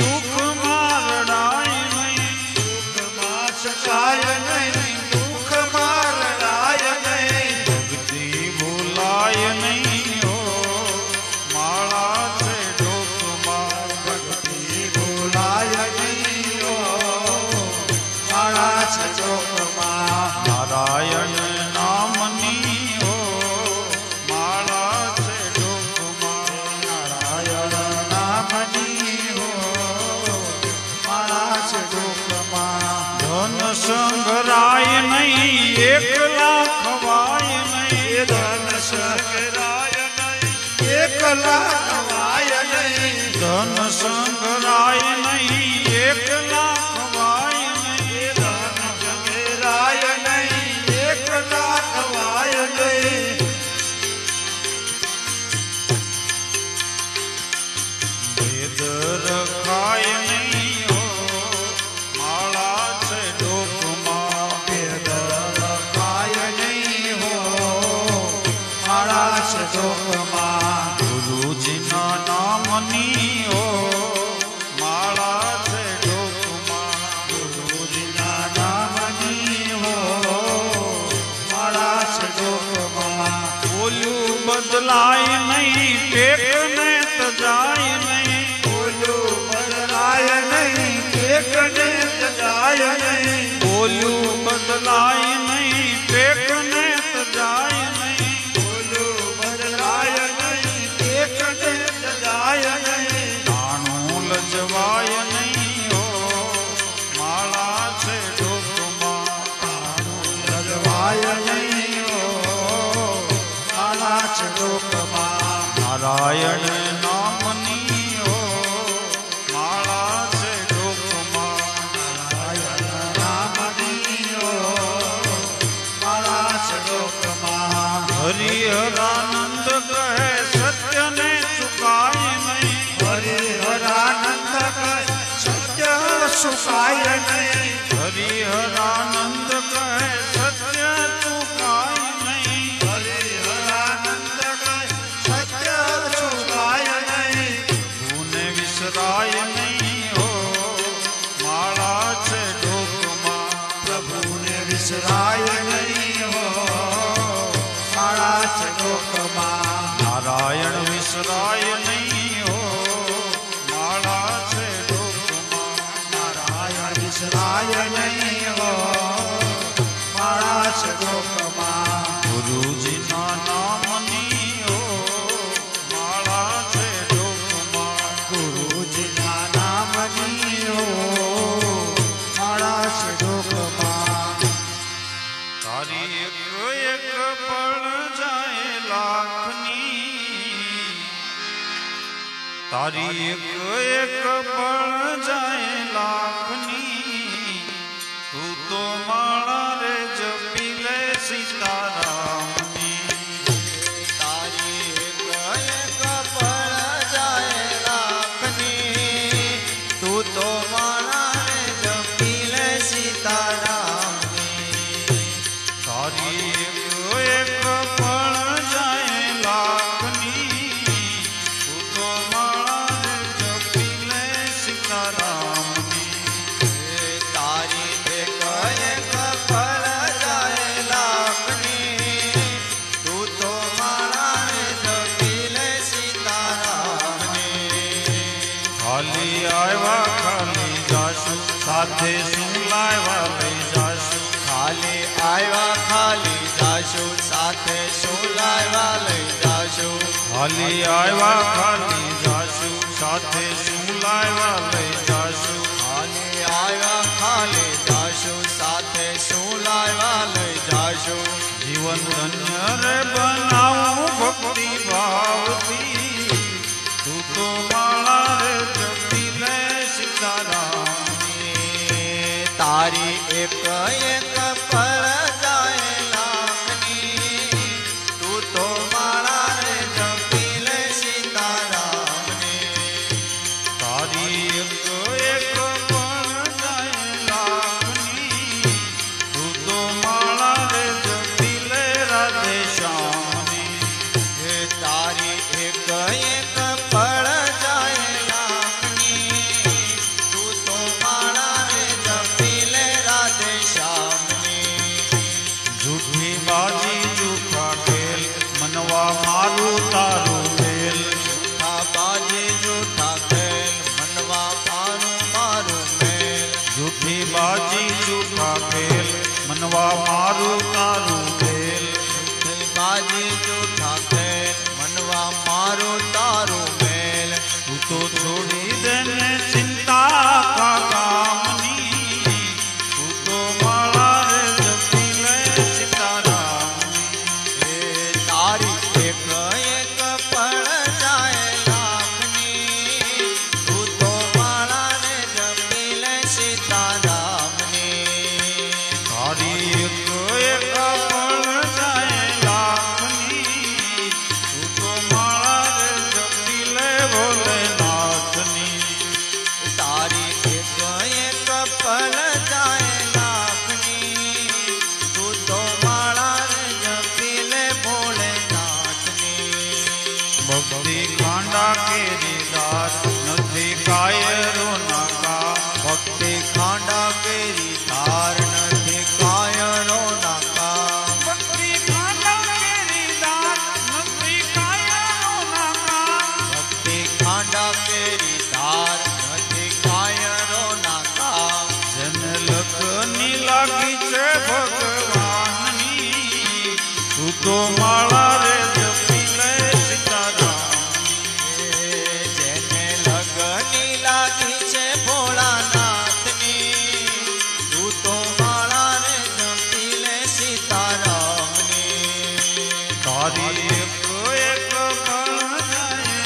શકાય નહીં દુઃખ એકલા ખવાય નહીં ધન સંગરાય નહીં એકલા ખવાય નહીં ધન સંગરાય નહીં એકલા ખવાય નહીં ધન સંગરાય નહીં એકલા ખવાય નહીં ભેદ રખાય નહીં હો માળા છે ડોકમાં ભેદ રખાય નહીં હો માળા છે ડોકમાં ગુરુજીના નામની હો માળા છે ડોકમાં ગુરુજીના નામની હો માળા છે ડોકમાં બોલ્યું બદલાય નહીં ટેકને તજાય નહીં બોલ્યું બદલાય નહીં ટેકને તજાય નહીં બોલ્યું બદલાય નહીં ટેકને તજાય નહીં બોલ્યું બદલાય નહીં ટેકને તજાય નહીં તાણું લજવાય નહીં હો માળા છે ડોકમાં લજવાય નહીં હો માળા છે ડોકમાં નારાયણ નામની હો માળા છે ડોકમાં નામની હો માળા છે ડોકમાં હરિહરાનંદ કહે સત્યને ચુકાય નહીં હરિહરાનંદ કહે સત્ય સુખાય નહીં હરિહરાનંદ કહે સત્ય ચુકાય નહીં હરિહરાનંદ કહે સત્ય સુખાય નહીં ભૂને વિસરાય નહીં હો માળા છે ડોકમાં પ્રભુને વિસરાય નહીં હો માળા છે ડોકમાં નારાયણ વિસરાય નહીં હો માળા છે ડોકમાં નારાયણ વિસરાય નહીં હો માળા છે ડોકમાં ગુરુજીના નામની હો માળા છે ડોકમાં ગુરુજીના નામની હો માળા છે ડોકમાં તારી એક એક પળ જાય લાખની તારી એક એક પળ જાય લાખની તું તો માળા રે જપી લે સીતારામની તારી એક એક પળ જાય લાખની તું તો માળા રે જપી લે સીતારામની તારી એક એક પળ જાય લાખની તું તો માળા રે જપી લે સીતારામની તારી એક એક પળ જાય લાખની તું તો માળા રે જપી લે સીતારામની ખાલી આવ્યા ખાલી જાશું સાથે શું લાવ્યા લઈ જાશું ખાલી આવ્યા ખાલી જાશું સાથે શું લાવ્યા લઈ જાશું ખાલી આવ્યા ખાલી જાશું સાથે શું લાવ્યા લઈ જાશું ખાલી આવ્યા ખાલી જાશું સાથે શું લાવ્યા લઈ જાશું જીવન ધન્ય રે બનાવું ભક્તિ ભાવથી તું તો માળા રે જપી લે સીતારામની તારી એક એક પળ જાય લાખની તું તો માળા રે જપી લે સીતારામની તારી એક એક પણ જાય લાખની તું તો માળા રે જપી લે રાધે શ્યામની હે તારી એક એક પળ જાય લાખની તું તો માળા રે જપી લે રાધે શ્યામની જૂઠી બાજી જૂઠા ખેલ મનવા મારું તારું મેલ જૂઠા બાજી જૂઠા ખેલ મનવા મારું મારું મેલ જૂઠી બાજી જૂઠા ખેલ મનવા મારું તારું મેલ જૂઠી બાજી જૂઠા ખેલ મનવા મારું તારું મેલ તું તો છોડી દે ને ચિંતા કા કામની તું તો માળા રે જપી લે તો માળા રે જપી લે સીતારામ જેને લગની લાગી છે ભોળાનાથની તું તો માળા રે જપી લે સીતારામની તારી એક એક પણ જાય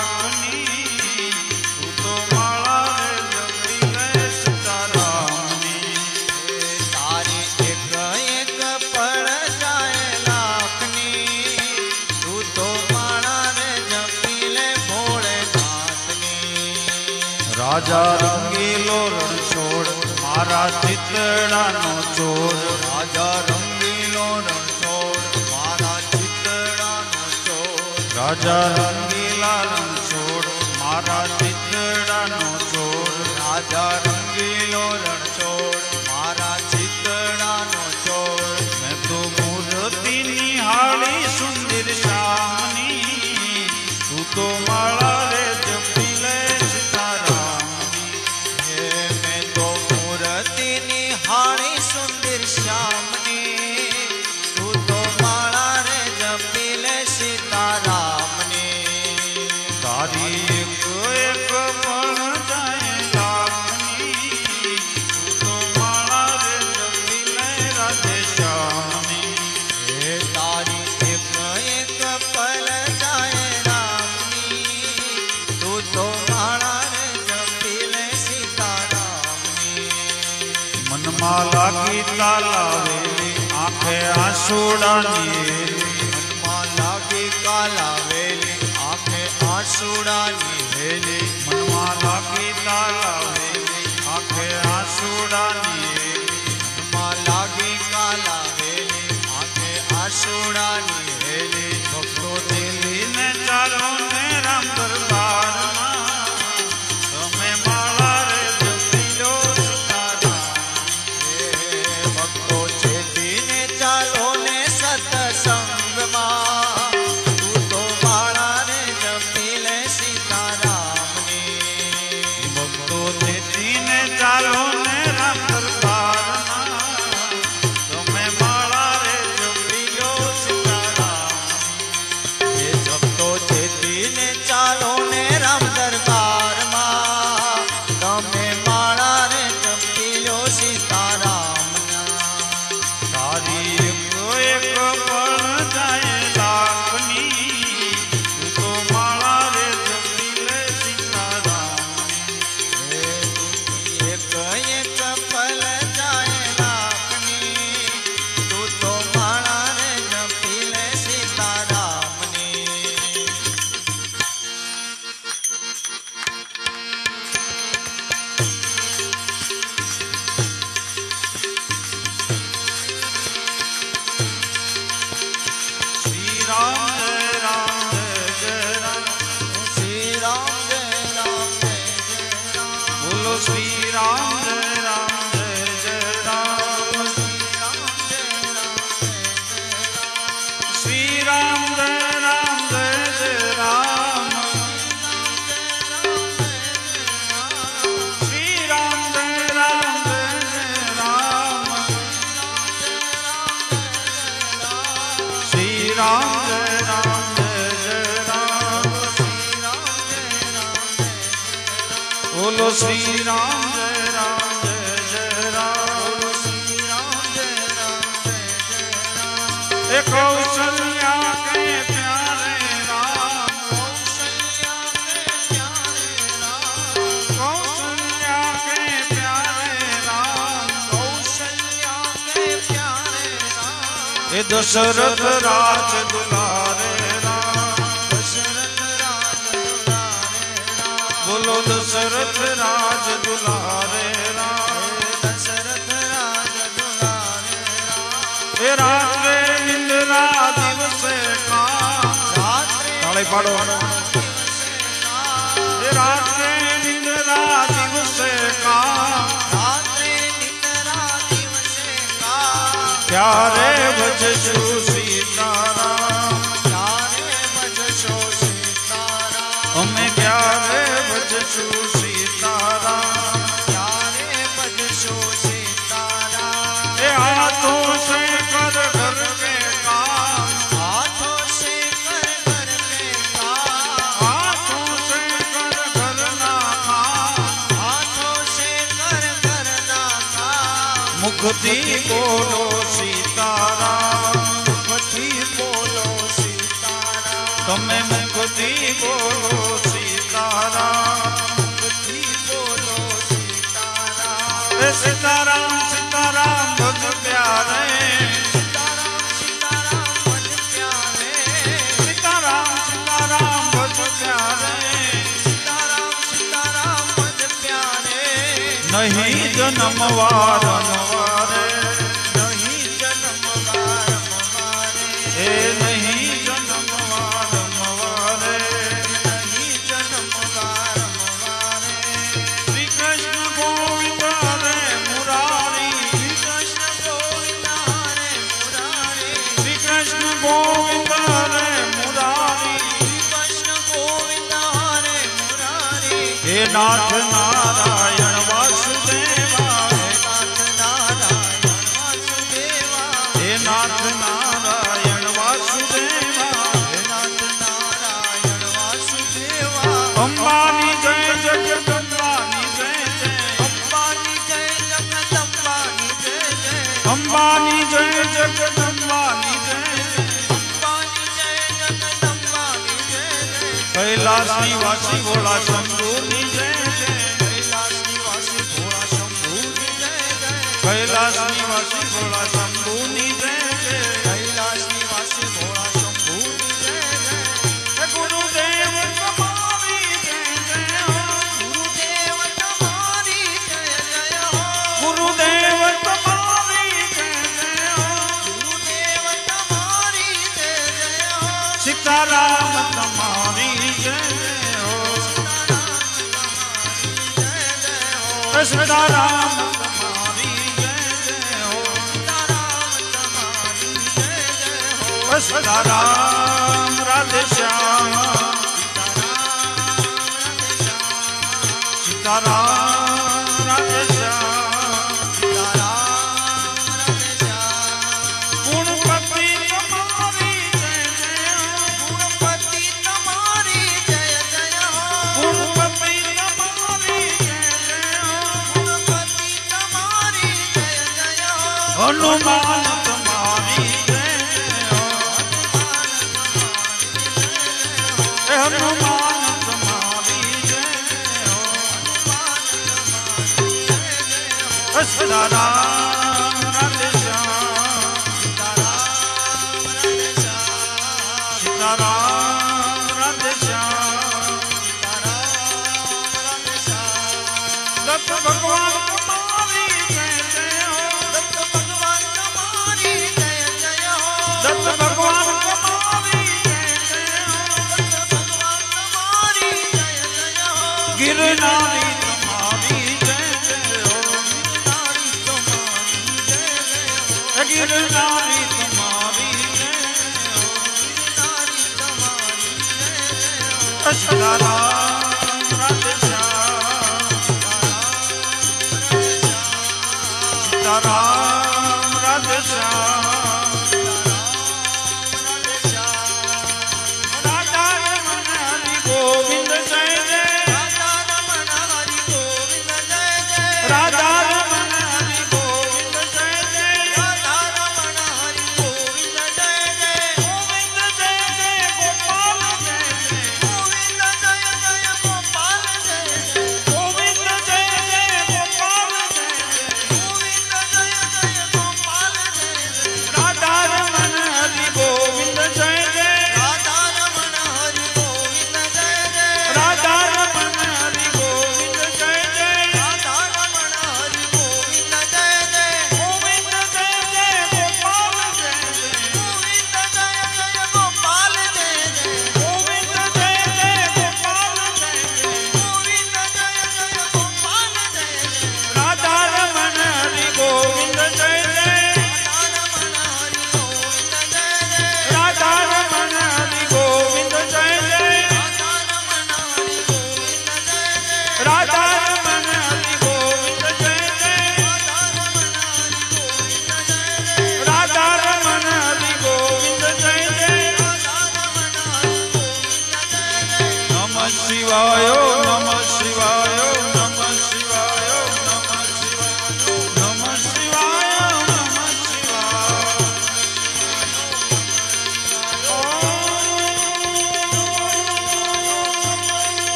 લાખની તું તો માળા રે જપી લે સીતારામની તારી એક એક પળ જાય લાખની તું તો માળા રે જપી લે ભોળેનાથની રાજા રંગીલો રણછોડ મારા ચિતડાનો ચોર રાજા રંગીલો રણછોડ મારા ચિતડાનો ચોર રાજા રંગીલા રણછોડ મારા ચિતડાનો ચોર રાજા રંગીલો રણછોડ મારા ચિતડાનો ચોર મેં તો મૂર્તિ નિહાળી સુંદર શ્યામની તું તો માળા રે જપી લે સીતારામની હે મેં તો મૂર્તિ નિહાળી સુંદર શ્યામની તું તો માળા રે જપી લે સીતારામની તારી એક એક પણ જાય લાખની તું તો માળા રે જપી લે રાધે શ્યામની હે તારી એક એક પલ જાય રામની તું તો માળા રે જપી લે સીતારામની મનમાં લાગી તાલાવેલી આંખે આંસુડાની મનમાં લાગી કાલાવેલી આંખે આંસુડાની હેલી મનમાં લાગી તાલાવેલી આંખે આંસુડાની મનમાં લાગી કાલાવેલી આંખે આંસુડાની હેલી ભક્તો દિલીને ચાલો ને રામ દરબારમાં તમે માળા રે જપી લો સીતારામ હે ભક્તો ચેતીને ચાલો ને સત્સંગમાં તું તો માળા રે જપી લે સીતારામની ભક્તો ચેતીને ચાલો ને રામ દરબારમાં તમે માળા રે જપી લો સીતારામ એ ભક્તો ચેતીને ચાલો ને રામ દરબારમાં તમે માળા રે જપી લો સીતારામના તારી એક એક પણ જાય લાખની તું તો માળા રે જપી લે સીતારામની હે એક એક પલ જાય લાખની તું તો માળા રે જપી લે સીતારામની શ્રી રામ જય રામ જય જય રામ શ્રી રામ જય રામ જય જય રામ બોલો શ્રી રામ જય રામ જય જય રામ શ્રી રામ જય રામ જય જય રામ શ્રી રામ જય રામ જય જય રામ શ્રી રામ જય રામ જય જય રામ શ્રી રામ જય રામ જય જય રામ બોલો શ્રી રામ જય રામ જય જય રામ એ કૌશલ્યા કે પ્યારે રામ કૌશલ્યા કે પ્યારે રામ એ દશરથ રાજ દુલારે રામ બોલો દશરથ રાજ દુલારે રામ એ રાત્રે નિંદ્રા દિવસે કામ તાળી પાડો એ રાત્રે નિંદ્રા દિવસે કામ ત્યારે ભજશું સીતારામ અમે ક્યારે ભજશું સીતારામ એ હાથો સે કર ઘર કે કામ મુખથી બોલો સીતારામ મુખથી બોલો સીતારામ તમે મુખથી બોલો સીતારામ મુખથી બોલો સીતારામ એ સીતારામ સીતારામ ભજ પ્યારે સીતારામ સીતારામ ભજ પ્યારે સીતારામ સીતારામ ભજ પ્યારે સીતારામ સીતારામ ભજ પ્યારે નહીં જન્મ વારંવારે નહીં જન્મ વારંવારે એ નહીં જન્મ વારંવારે નહીં જન્મ વારંવારે શ્રી કૃષ્ણ ગોવિંદ રે મુરારી શ્રી કૃષ્ણ ગોવિંદ હરે મુરારી શ્રી કૃષ્ણ ગોવિંદ રે મુરારી શ્રી કૃષ્ણ ગોવિંદ હરે મુરારી હે નાથ નારાયણ વાસુદેવા નાથ નારાયણ વાસુદેવા હે નાથ નારાયણ વાસુદેવા હે નાથ નારાયણ વાસુદેવા અંબાની જય જગદંબાની જય જય અંબાની જય જગદંબાની જય જય અંબાની જય જગદંબાની જય જય અંબાની જય જગદંબાની જય જય કૈલાસની વાસી ભોળા શંભુની જય જય કૈલાસની વાસી ભોળા શંભુની જય જય કૈલાસની વાસી ભોળા શંભુની જય જય કૈલાસની વાસી ભોળા શંભુની જય જય હે ગુરુદેવ તમારી જય જય હો ગુરુદેવ તમારી જય જય હો ગુરુદેવ તમારી જય જય હો ગુરુદેવ તમારી જય જય હો સીતારામ તમારી જય જય હો સીતારામ તમારી જય જય હો સીતારામ તમારી જય જય હો સીતારામ રાધે શ્યામ સીતારામ રાધે શ્યામ ગુણપતિ તમારી જય જય હો ગુણપતિ તમારી જય જય હો ગુણપતિ તમારી જય જય હો ગુણપતિ તમારી જય જય હો હનુમાન તમારી જય જય હો હે હનુમાન તમારી જય જય હો સીતારામ રાધે શ્યામ સીતારામ રાધે શ્યામ દત્ત ભગવાન તમારી જય જય હો દત્ત ભગવાન તમારી જય જય હો દત્ત ભગવાન તમારી જય જય હો દત્ત ભગવાન તમારી જય જય હો ગિરનારી તમારી જય જય હો નારી તમારી જય જય હો ગિરનારી તમારી જય હો નારી તમારી જય જય હો સીતારામ રાધે શ્યામ સીતારામ રાધે શ્યામ રાધા રમણ હરિ ગોવિંદ જય જય રાધા રમણ હરિ ગોવિંદ જય જય રાધા રમણ હરિ ગોવિંદ જય જય રાધા રમણ હરિ ગોવિંદ જય જય ગોવિંદ જય જય ગોપાલ જય જય ગોવિંદ જય જય ગોપાલ જય જય ગોવિંદ જય જય ગોપાલ જય જય ગોવિંદ જય જય ગોપાલ જય જય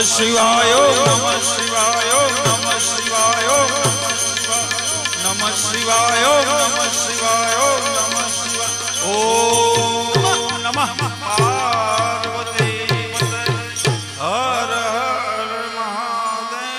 શિવાય નમઃ શિવાય નમઃ શિવાય નમઃ શિવાય નમઃ શિવાય નમઃ શિવાય ઓમ નમઃ પાર્વતી હર હર મહાદેવ.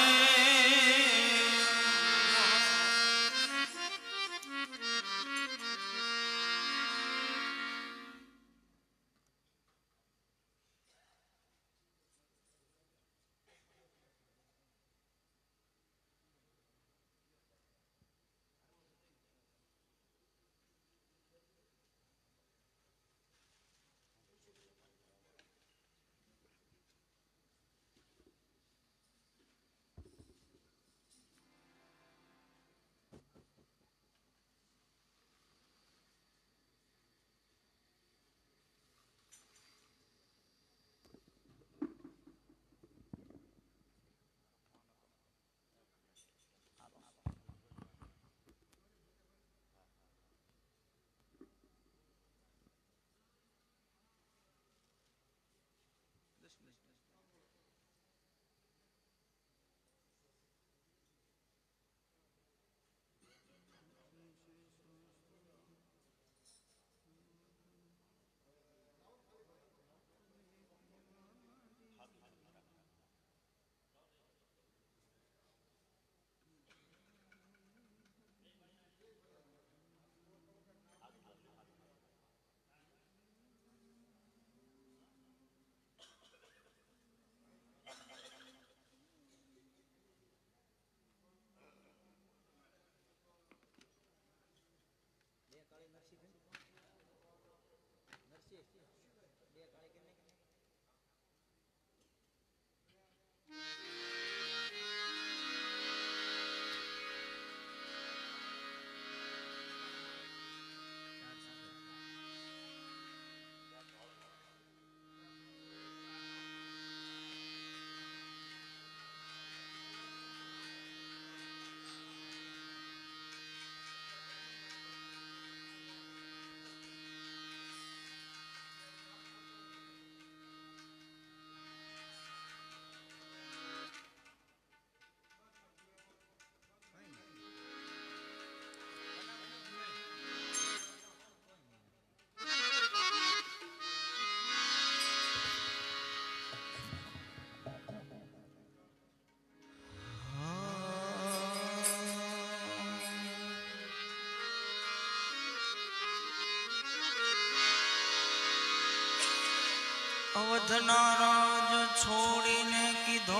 અવધના રાજ છોડીને કીધો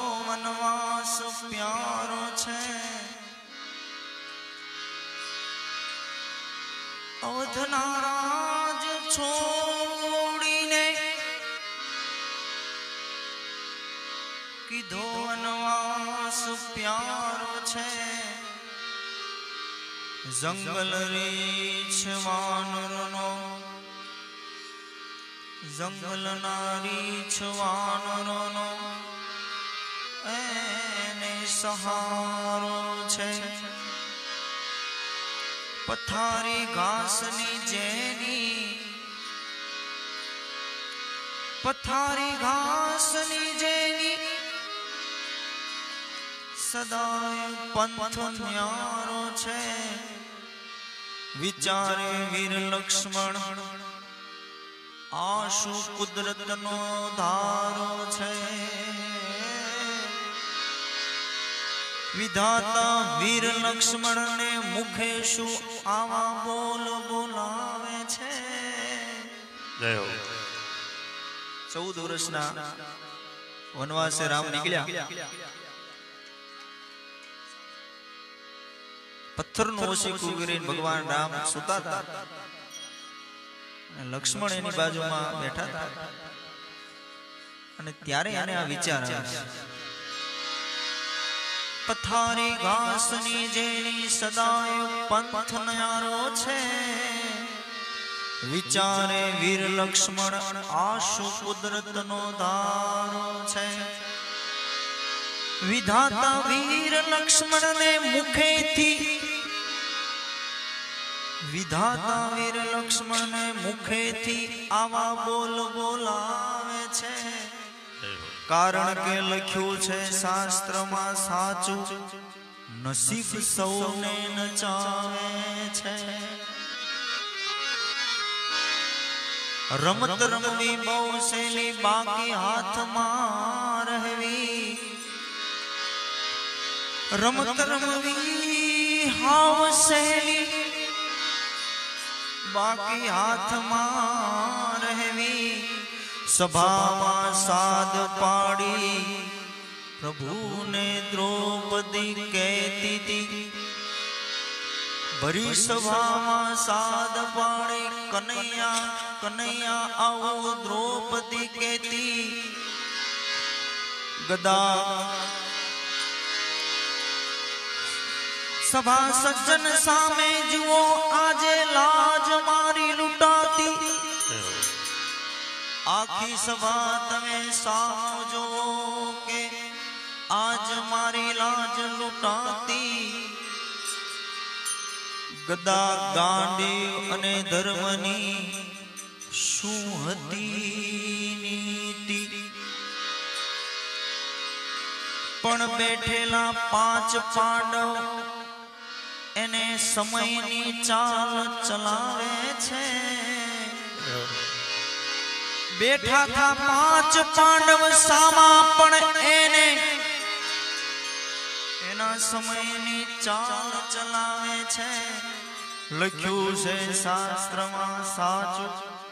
વનવાસ પ્યારો છે. અવધના રાજ છોડીને કીધો વનવાસ પ્યારો છે. જંગલ રીછ વાનરનો જંગલ નારી છવાનરનો એને સહારો છે. પથારી ઘાસની જેની પથારી ઘાસની જેની સદાય પંથ ન્યારો છે. વિચારે વીર લક્ષ્મણ આશુ કુદરતનો ધારો છે. વિધાતા વીર લક્ષ્મણને મુખે શું આવા બોલ બોલાવે છે. ચૌદ વર્ષના વનવાસે રામ નીકળ્યા. પથ્થરનું ઓશીકું કરીને ભગવાન રામ સુતા હતા. લક્ષ્મણ એની બાજુમાં બેઠા હતા અને ત્યારે એને આ વિચાર આવ્યો. પથારી ઘાસની જેની સદાય પંથ ન્યારો છે. વિચારે વીર લક્ષ્મણ આશુ કુદરતનો ધારો છે. વિધાતા વીર લક્ષ્મણને મુખેથી વિધાતા વીર લક્ષ્મણને મુખેથી આવા બોલ બોલાવે છે. કારણ કે લખ્યું છે શાસ્ત્રમાં સાચું, નસીબ સૌને નચાવે છે. રમત રમવી બહુ સહેલી, બાકી હાથમાં રહેવી. રમત રમવી હાવ સહેલી, બાકી હાથમાં રહેવી. સભામાં સાદ પાડી પ્રભુને દ્રૌપદી કહેતી હતી. ભરી સભામાં સાદ પાડી કનૈયા કનૈયા આવો દ્રૌપદી કહેતી. ગદા સભા સજ્જન સામે જુઓ, આજે લાજ મારી લૂંટાતી. આખી સભા તમે સામો જુઓ કે આજ મારી લાજ લૂંટાતી. ગદા ગાંડી અને ધર્મની શું હતી નીતિ. પણ બેઠેલા પાંચ પાંડવ એને સમયની ચાલ ચલાવે છે. બેઠા થા પાંચ પાંડવ સામા, પણ એને એના સમયની ચાલ ચલાવે છે. લખ્યું છે શાસ્ત્રમાં સાચું,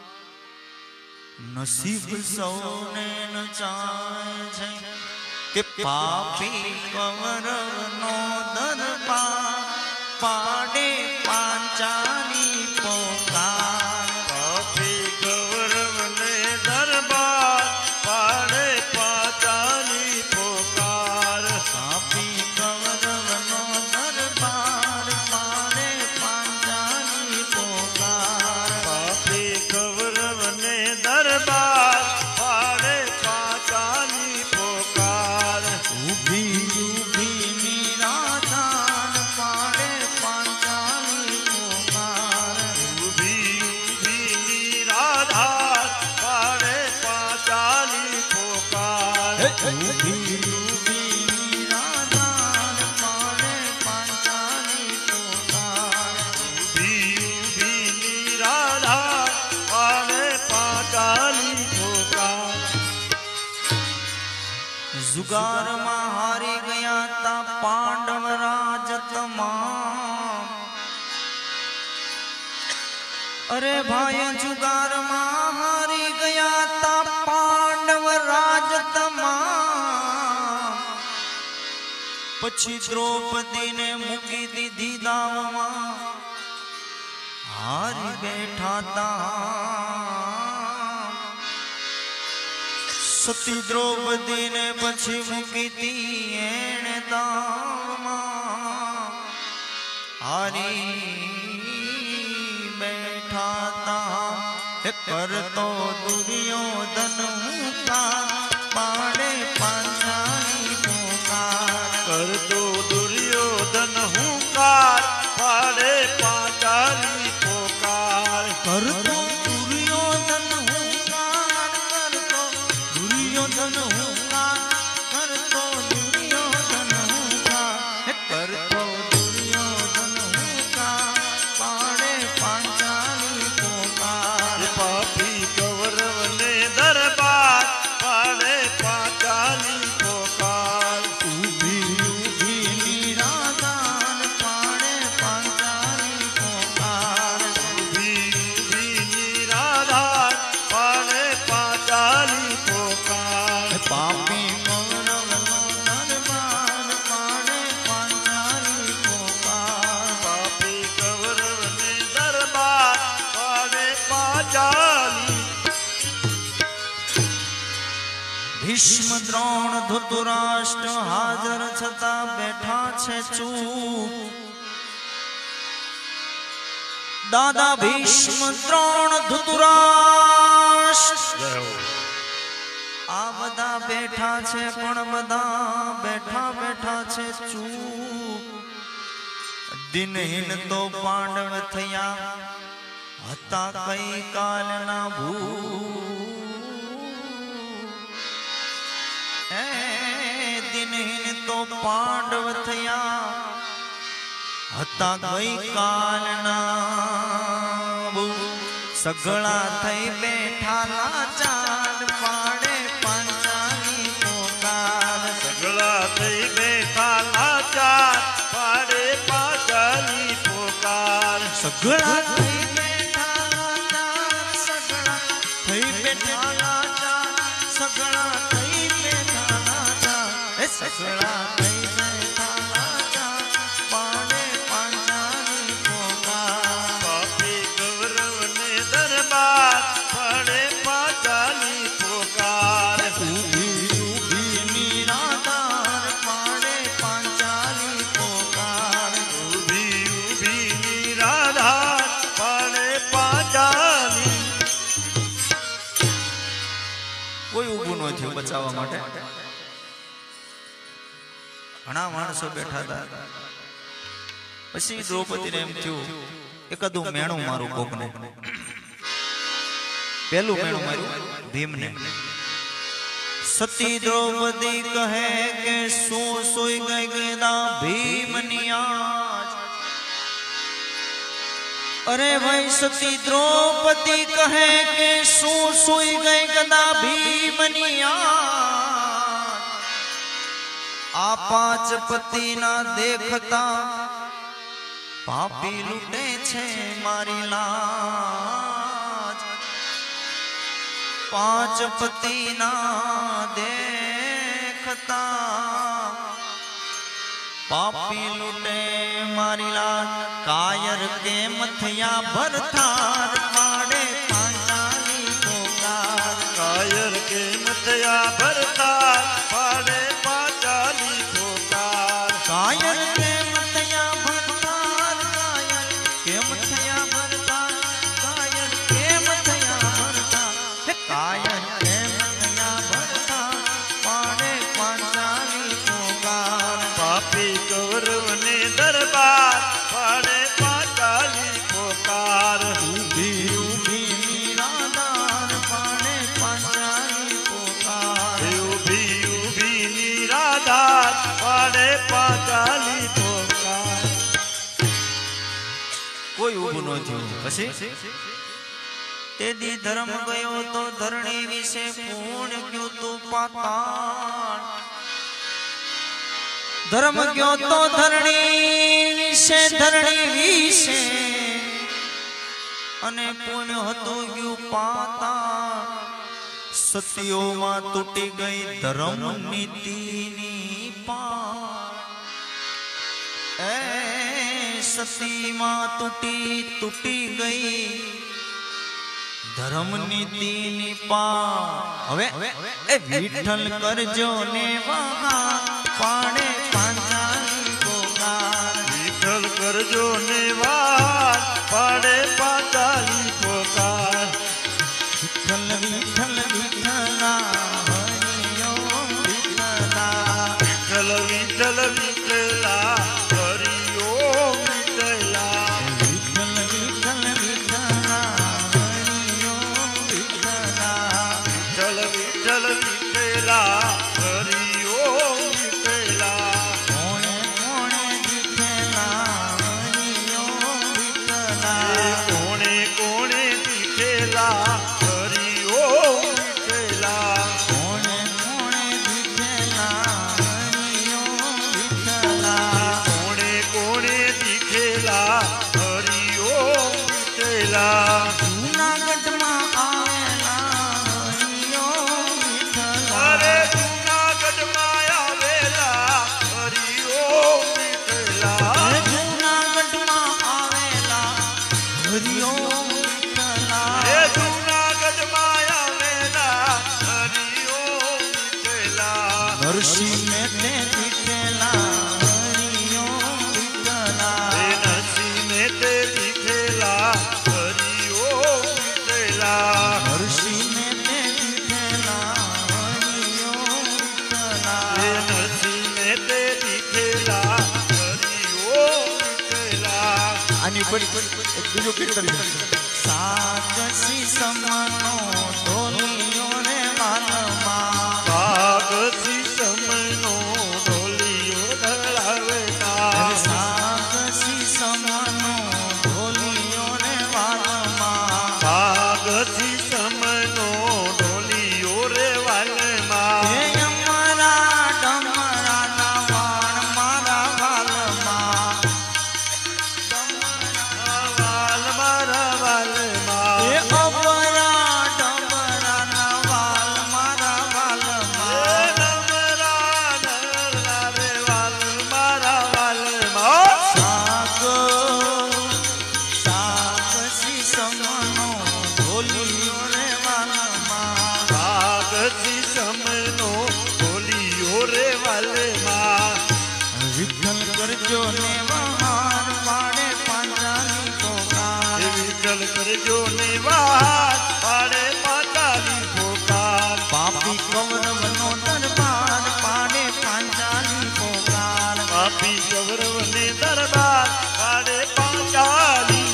નસીબ સૌને નચાવે છે. કે પાપી કૌરવનો દરબાર પાડે પાંચાલી પોકાર. પાપી કૌરવને દરબાર પાડે પાંચાલી પોકાર. પાપી કૌરવનો દરબાર પાડે પાંચાલી પોકાર. પાપી કૌરવને દરબાર પાડે પાંચાલી પોકાર. ઊભી ઊભી નિરાધાર પાડે પાંચાલી પોકાર. ઊભી ઊભી નિરાધાર પાડે પાંચાલી પોકાર. ઊભી ઊભી નિરાધાર પાડે પાંચાલી પોકાર. ઊભી ઊભી નિરાધાર પાડે પાંચાલી પોકાર. જુગારમાં હારી ગયા તા પાંડવ રાજ તમામ. અરે ભાઈ જુગારમાં હારી ગયા તા પાંડવ રાજ તમામ. પછી દ્રૌપદીને મૂકી દીધી દાવમાં, હારી બેઠા તા. સતી દ્રૌપદીને પછી મૂકી તી એણે દાવમાં, હારી બેઠા તા. હે કરતો દુર્યોધન હુંકાર પાડે પાંચાલી પોકાર. કરતો દુર્યોધન હુંકાર પાડે પાંચાલી પોકાર. કરતો દુર્યોધન હુંકાર, કરતો દુર્યોધન હુંકાર, કરતો દુર્યોધન હુંકાર. હે કરતો દુર્યોધન હુંકાર પાડે પાંચાલી પોકાર. પાપી કૌરવને દરબાર પાડે પાંચાલી પોકાર. ઊભી ઊભી નિરાધાર પાડે પાંચાલી પોકાર. ઊભી ઊભી નિરાધાર પાડે પાંચાલી પોકાર. પાપી કૌરવનો દરબાર પાડે પાંચાલી પોકાર. પાપી કૌરવને દરબાર પાડે પાંચાલી. ભીષ્મ દ્રોણ ધૃતરાષ્ટ્ર હાજર છતાં બેઠા છે ચૂપ. દાદા ભીષ્મ દ્રોણ ધૃતરાષ્ટ્ર જય હો. આ બધા બેઠા છે, પણ બધા બેઠા બેઠા છે ચૂપ. દિનહીન તો પાંડવ થયા હતા કઈ કાલના ભૂ. तो पांडव थया हता गई कालना सगळा थई बैठा लाचार पाड़े पांचाली पोकार सगळा थई बैठा लाचार पाड़े पांचाली पोकार सगळा थई बैठा लाचार सगळा थई बैठा लाचार सगळा थई बैठा लाचार ए सगळा थई बैठा लाचार पाड़े पांचाली पोकार पापी गौरव ने दरबार पाड़े पांचाली पोकार उभी उभी निराधार पाड़े पांचाली पोकार उभी उभी निराधार पाड़े पांचाली कोई ઊભું ન થયું બચાવવા માટે ઘણા માણસો બેઠા હતા પછી દ્રૌપદીને એમ થયું એકાદું મેણું મારું કોકને પેલું મેણું માર્યું ભીમને સતી દ્રૌપદી કહે કે શું સોઈ ગઈ ગેદા ભીમની આજ अरे भाई सती द्रौपदी कहे के सू सुई गए गदा भीमनिया आ पांच पति ना देखता पापी लूटे छे मारी लाज पांच पति ना देखता पापी लूटे मारी लाज कायर के मथया भरथार पाड़े पांचाली पोकार कायर के मथया भरतार पाड़े पांचाली पोकार कायर के मथया भरथार कायर के मथया भरथार कायर के मथया भरथार कायर के मथया भरथार पाड़े पांचाली पोकार पापी गौरव ने दरबार पाड़े पांचाली पोकार उभी उभी निराधार पाड़े पांचाली पोकार उभी उभी निराधार पाड़े पांचाली पोकार कोई ઊભું ન થયું પછી તેદી ધર્મ ગયો તો ધરણી વિશે પૂર્ણ ગયો તો પાતાળ ધર્મ ગયો તો ધરણી વિશે ધરણી વિશે અને પુણ્ય હતો ગયું પાતાળ સતીઓમાં તૂટી ગઈ ધર્મ નીતિની પાળ ए सती मां टूटी टूटी गई धर्म नीति निपा हवे ए विठल करजो ने वहा पाड़े पांचाली पोकार विठल करजो ने वार पाड़े पांचाली पोकार विठल विठल विठला हरि ओम विठला विठल विठल विठला हरि ओम विठला विठल विठल विठला हरि ओम विठला विठल विठल विठला हरि ओम विठला कोणे कोणे दिखेला हरि ओम विठला कोणे कोणे दिखेला हरि ओम विठला कोणे कोणे दिखेला हरि ओम विठला कोणे कोणे दिखेला हरि ओम विठला जूनागढ़ में आवेला हरि ओम विठला अरे जूनागढ़ में आवेला हरि ओम विठला जूनागढ़ में आवेला हरि ओम विठला ए जूनागढ़ में आवेला हरि ओम विठला नरसिंह में ते दिखेला हरि ओम विठला ए नरसिंह में ते दिखेला हरि ओम विठला नरसिंह में ते दिखेला हरि ओम विठला ए नरसिंह में ते दिखेला हरि ओम विठला आनी पड़ी एक बीजो कीर्तन सागसी समनो ढोलियो रे मालमा कागसी समनो ढोलियो મંગલ કરજો ને વાત પાડે પાંચાલી પોકાર પાપી કૌરવનો દરબાર પાડે પાંચાલી પોકાર પાપી કૌરવ ને દરબાર પાડે પાંચાલી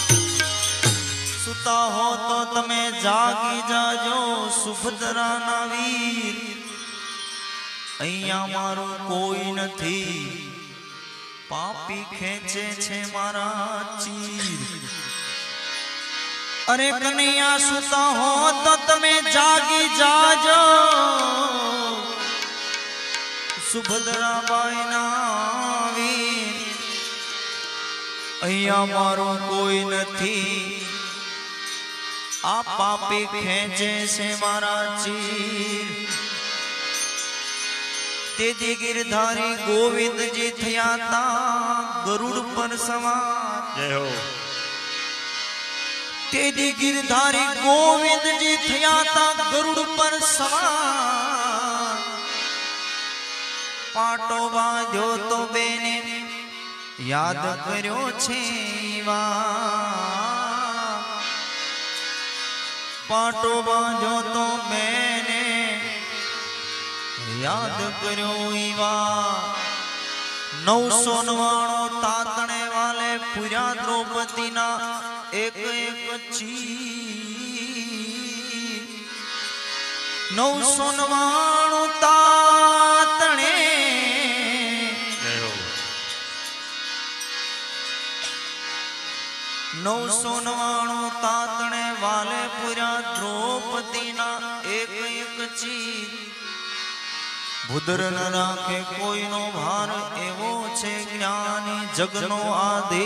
સુતા હો તો તમે જાગી જાજો સુભદ્રાના વીર અહીંયા મારું કોઈ નથી પાપી ખેંચે છે મારા ચીર અરે કનૈયા સુતા હો તો તમે જાગી જાજો સુભદ્રાબાઈના વીર અહીંયા મારું કોઈ નથી આ પાપી ખેંચે છે મારા ચીર તેજી ગિરધારી ગોવિંદજી થયા તા ગરુડ પર સવાર જય હો તેજી ગિરધારી ગોવિંદજી થયા તા ગરુડ પર સવાર પાટો બાંધ્યો તો બેને યાદ કર્યો છે વા પાટો બાંધ્યો તો બેને યાદ કર્યો ઈવા નવસો નવાણું તાતણે વાલે પૂર્યા દ્રૌપદીના એક એક ચી નવસો નવાણું તાતણે નવસો નવાણું તાતણે વાલે પૂર્યા દ્રૌપદીના એક એક ચી ભુદર ન રાખે કોઈનો ભાર એવો છે જ્ઞાની જગનો આધિ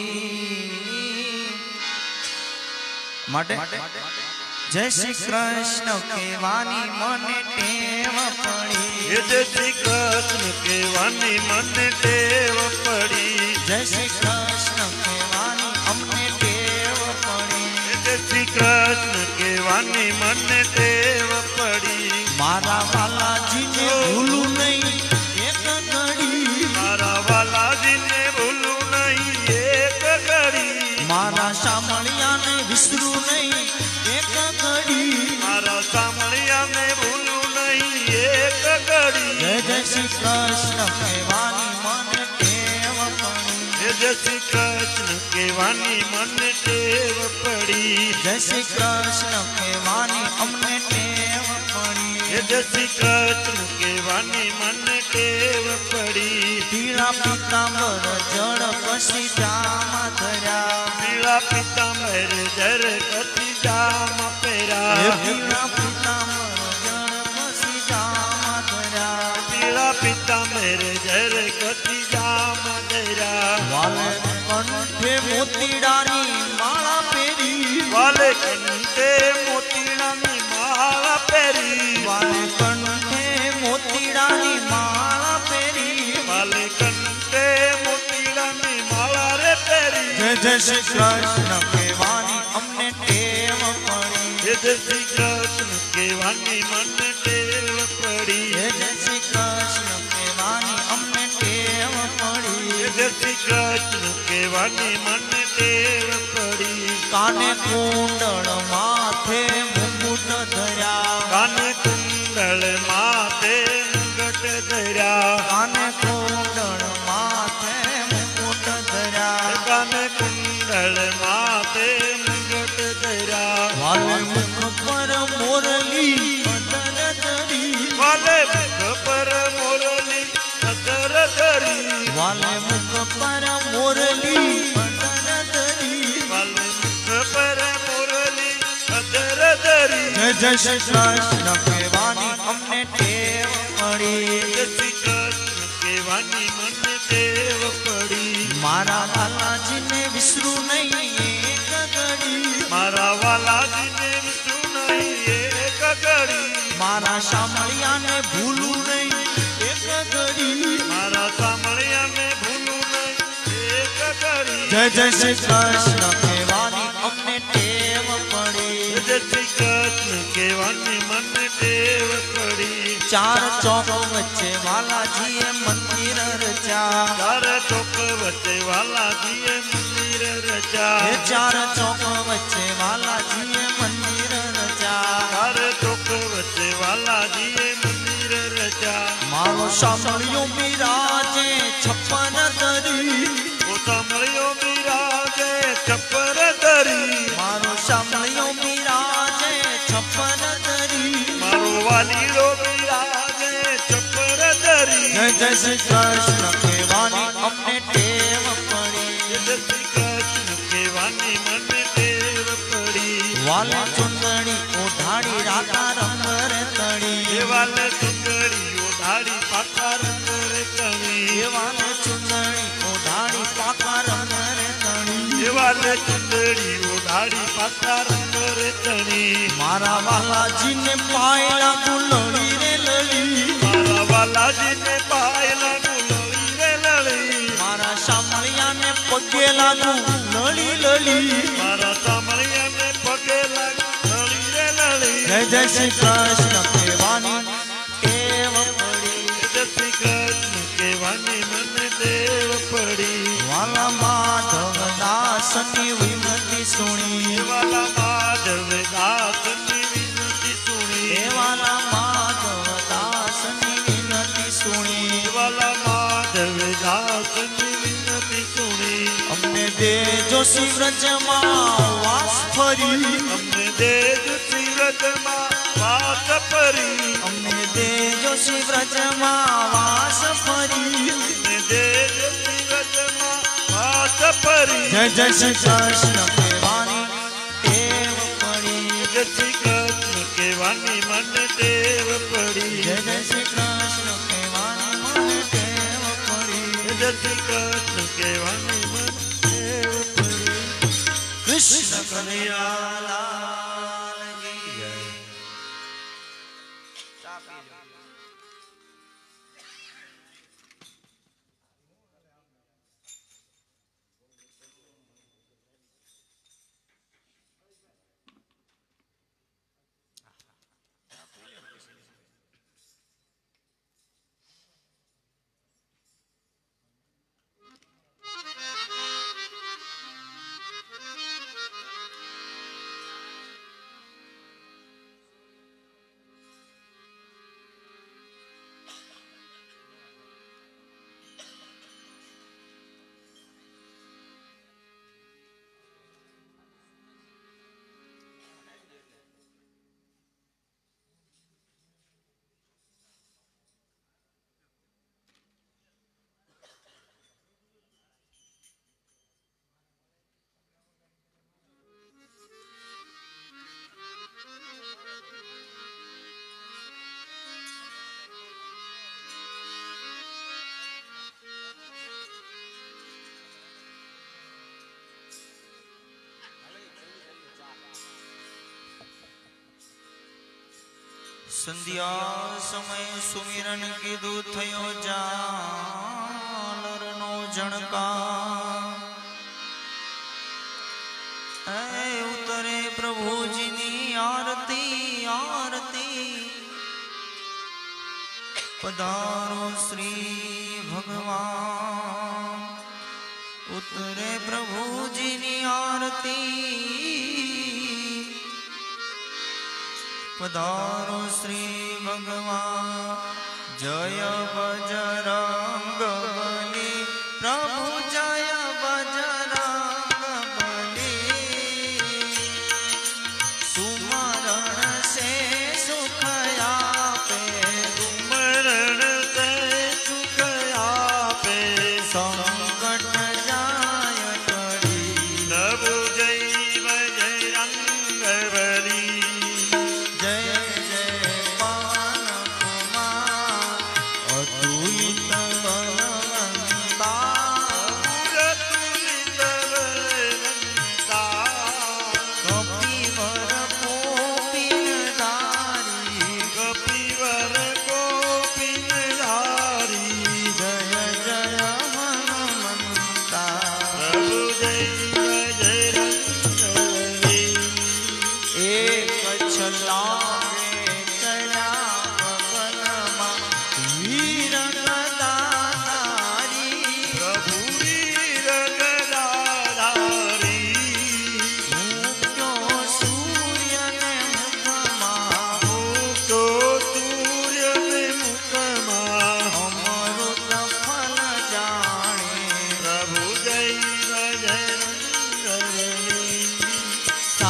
માટે જય શ્રી કૃષ્ણ કહેવાની મને ટેવ પડી જય શ્રી કૃષ્ણ કહેવાની મને ટેવ પડી જય શ્રી કૃષ્ણ કહેવાની અમને ટેવ પડી જય શ્રી કૃષ્ણ કહેવાની મને ટેવ પડી મારા વાલાજીને ભૂલું નહીં એક ઘડી મારા વાલાજીને ભૂલું નહીં એક ઘડી મારા શામળિયાને વિસરું નહીં એક ઘડી મારા સામળિયાને ભૂલું નહીં એક ઘડી જય જય શ્રી કૃષ્ણ કહેવાની મને ટેવ પડી જય શ્રી કૃષ્ણ કહેવાની મને ટેવ પડી જય શ્રી કૃષ્ણ કહેવાની અમને ટેવ પડી જય શ્રી કૃષ્ણ કહેવાની મને ટેવ પડી પીળા પીતાંબર જળ કશી જામાં ધર્યા પીળા પિતાંબર જર કતી જામ પેરા પીળા પીતાંબર જળ કશી જામાં ધર્યા પીળા પિતાંબર જર કતી જામ ધરા વાલે કંઠે મોતીડાની માળા પહેરી વાલે કંઠે મોતીડાની માળા પહેરી વાલે કંઠે મોતીડાની માળા પહેરી વાલે કંઠે મોતીડાની માળા રે પહેરી જય જય શ્રી કૃષ્ણ કહેવાની અમને ટેવ પડી જય શ્રી કૃષ્ણ કહેવાની મને ટેવ પડી જય જય શ્રી કૃષ્ણ કહેવાની અમને ટેવ પડી જય શ્રી કૃષ્ણ કહેવાની મને ટેવ પડી કાને કુંડળ માથે મુકુટ ધર્યા કાને કુંડળ માથે મુગટ ધર્યા કાને કુંડળ માથે મુકુટ ધર્યા કાને કુંડળ માથે મુગટ ધર્યા વાલે મુખ પર મોરલી અધર ધરી વાલે મુખ પર મોરલી અધર ધરી વાલે મુખ પર મોરલી અધર ધરી વાલે મુખ પર મોરલી અધર ધરી જય જય શ્રી કૃષ્ણ કહેવાની અમને ટેવ પડી જય શ્રી કૃષ્ણ કહેવાની મને ટેવ પડી મારા વાલાજીને વિસરું નહીં એક ઘડી મારા વાલાજીને વિસરું નહીં એક ઘડી મારા શામળિયાને ભૂલું નહીં એક ઘડી મારા સામળિયાને ભૂલું નહીં એક ઘડી જય જય શ્રી કૃષ્ણ કહેવાની અમને ટેવ પડી જય શ્રી કૃષ્ણ કહેવાની મને ટેવ પડી ચાર ચોક વચ્ચે વાલાજીએ મંદિર રચ્યા ચાર ચોક વચ્ચે વાલાજીએ મંદિર રચ્યા એ ચાર ચોક વચ્ચે વાલાજીએ મંદિર રચ્યા તારે ચોક વચ્ચે વાલાજીએ મંદિર રચ્યા મારો સાંભળ્યો બિરાજે છપ્પન ધરી ઓ સાંભળ્યો બિરાજે છપ્પર ધરી મારો સાંભળ્યો બિરાજે છપ્પન ધરી મારો વાલીડો બિરાજે છપ્પર ધરી જય જય શ્રી કૃષ્ણ કહેવાની અમને ટેવ પડી જય શ્રી કૃષ્ણ કહેવાની મને ટેવ પડી વાલે ચુંદડી ઓઢાડી રાતા રંગ રે તળી દેવાલે ચુંદડીઓ ધાડી પાકા રંગ રે તણી દેવાલે ચુંદડી ઓઢાડી પાકા રંગ રે તળી દેવાલે ચુંદડીઓ ધાડી પાકા રંગ રે તણી મારા વાલાજીને પાય લાગુ લળી રે લળી મારા વાલાજીને પાય લાગુ લળી રે લળી મારા સામળિયાને પગે લાગુ લળી લળી મારા સામળિયાને પગે લાગુ લળી રે લળી જય જય શ્રી કૃષ્ણ કહેવાની ટેવ પડી જય શ્રી કૃષ્ણ કહેવાની મને ટેવ પડી વાલા માધવ દાસની વિનતી સુણી વાલા માધવ દાસની વિનતી સુણી વાલા માધવ દાસની વિનતી સુણી વાલા માધવ દાસની વિનતી સુણી અમને દેજો શિવરજમાં વાસ ફરી અમને દેજો શિવરજમાં વાસ ફરી અમને દેજો શિવરજમાં વાસ ફરી અમને દેજો શિવરજમાં વાસ ફરી જય જય શ્રી કૃષ્ણ કહેવાની ટેવ પડી જય શ્રી કૃષ્ણ કહેવાની મને ટેવ પડી જય જય શ્રી કૃષ્ણ કહેવાની મને ટેવ પડી જય શ્રી કૃષ્ણ કહેવાની મને ટેવ પડી કૃષ્ણ કનૈયા લાલ કી જય. સંધ્યા સમય સુમિરન કીધું થયો ઝાલર નો જણકા એ ઉતરે પ્રભુજીની આરતી આરતી પધારો શ્રી ભગવાન ઉતરે પ્રભુજીની આરતી પધારો શ્રી ભગવાન જય બજરંગ બલી પ્રભુ જય બજરંગ બલી સુમરણ સે સુખ આપે મરણ તે સુખ આપે સંકટ જાય ટળી પ્રભુ જય બજરંગ બલી જય જય પવન કુમાર અતુલિત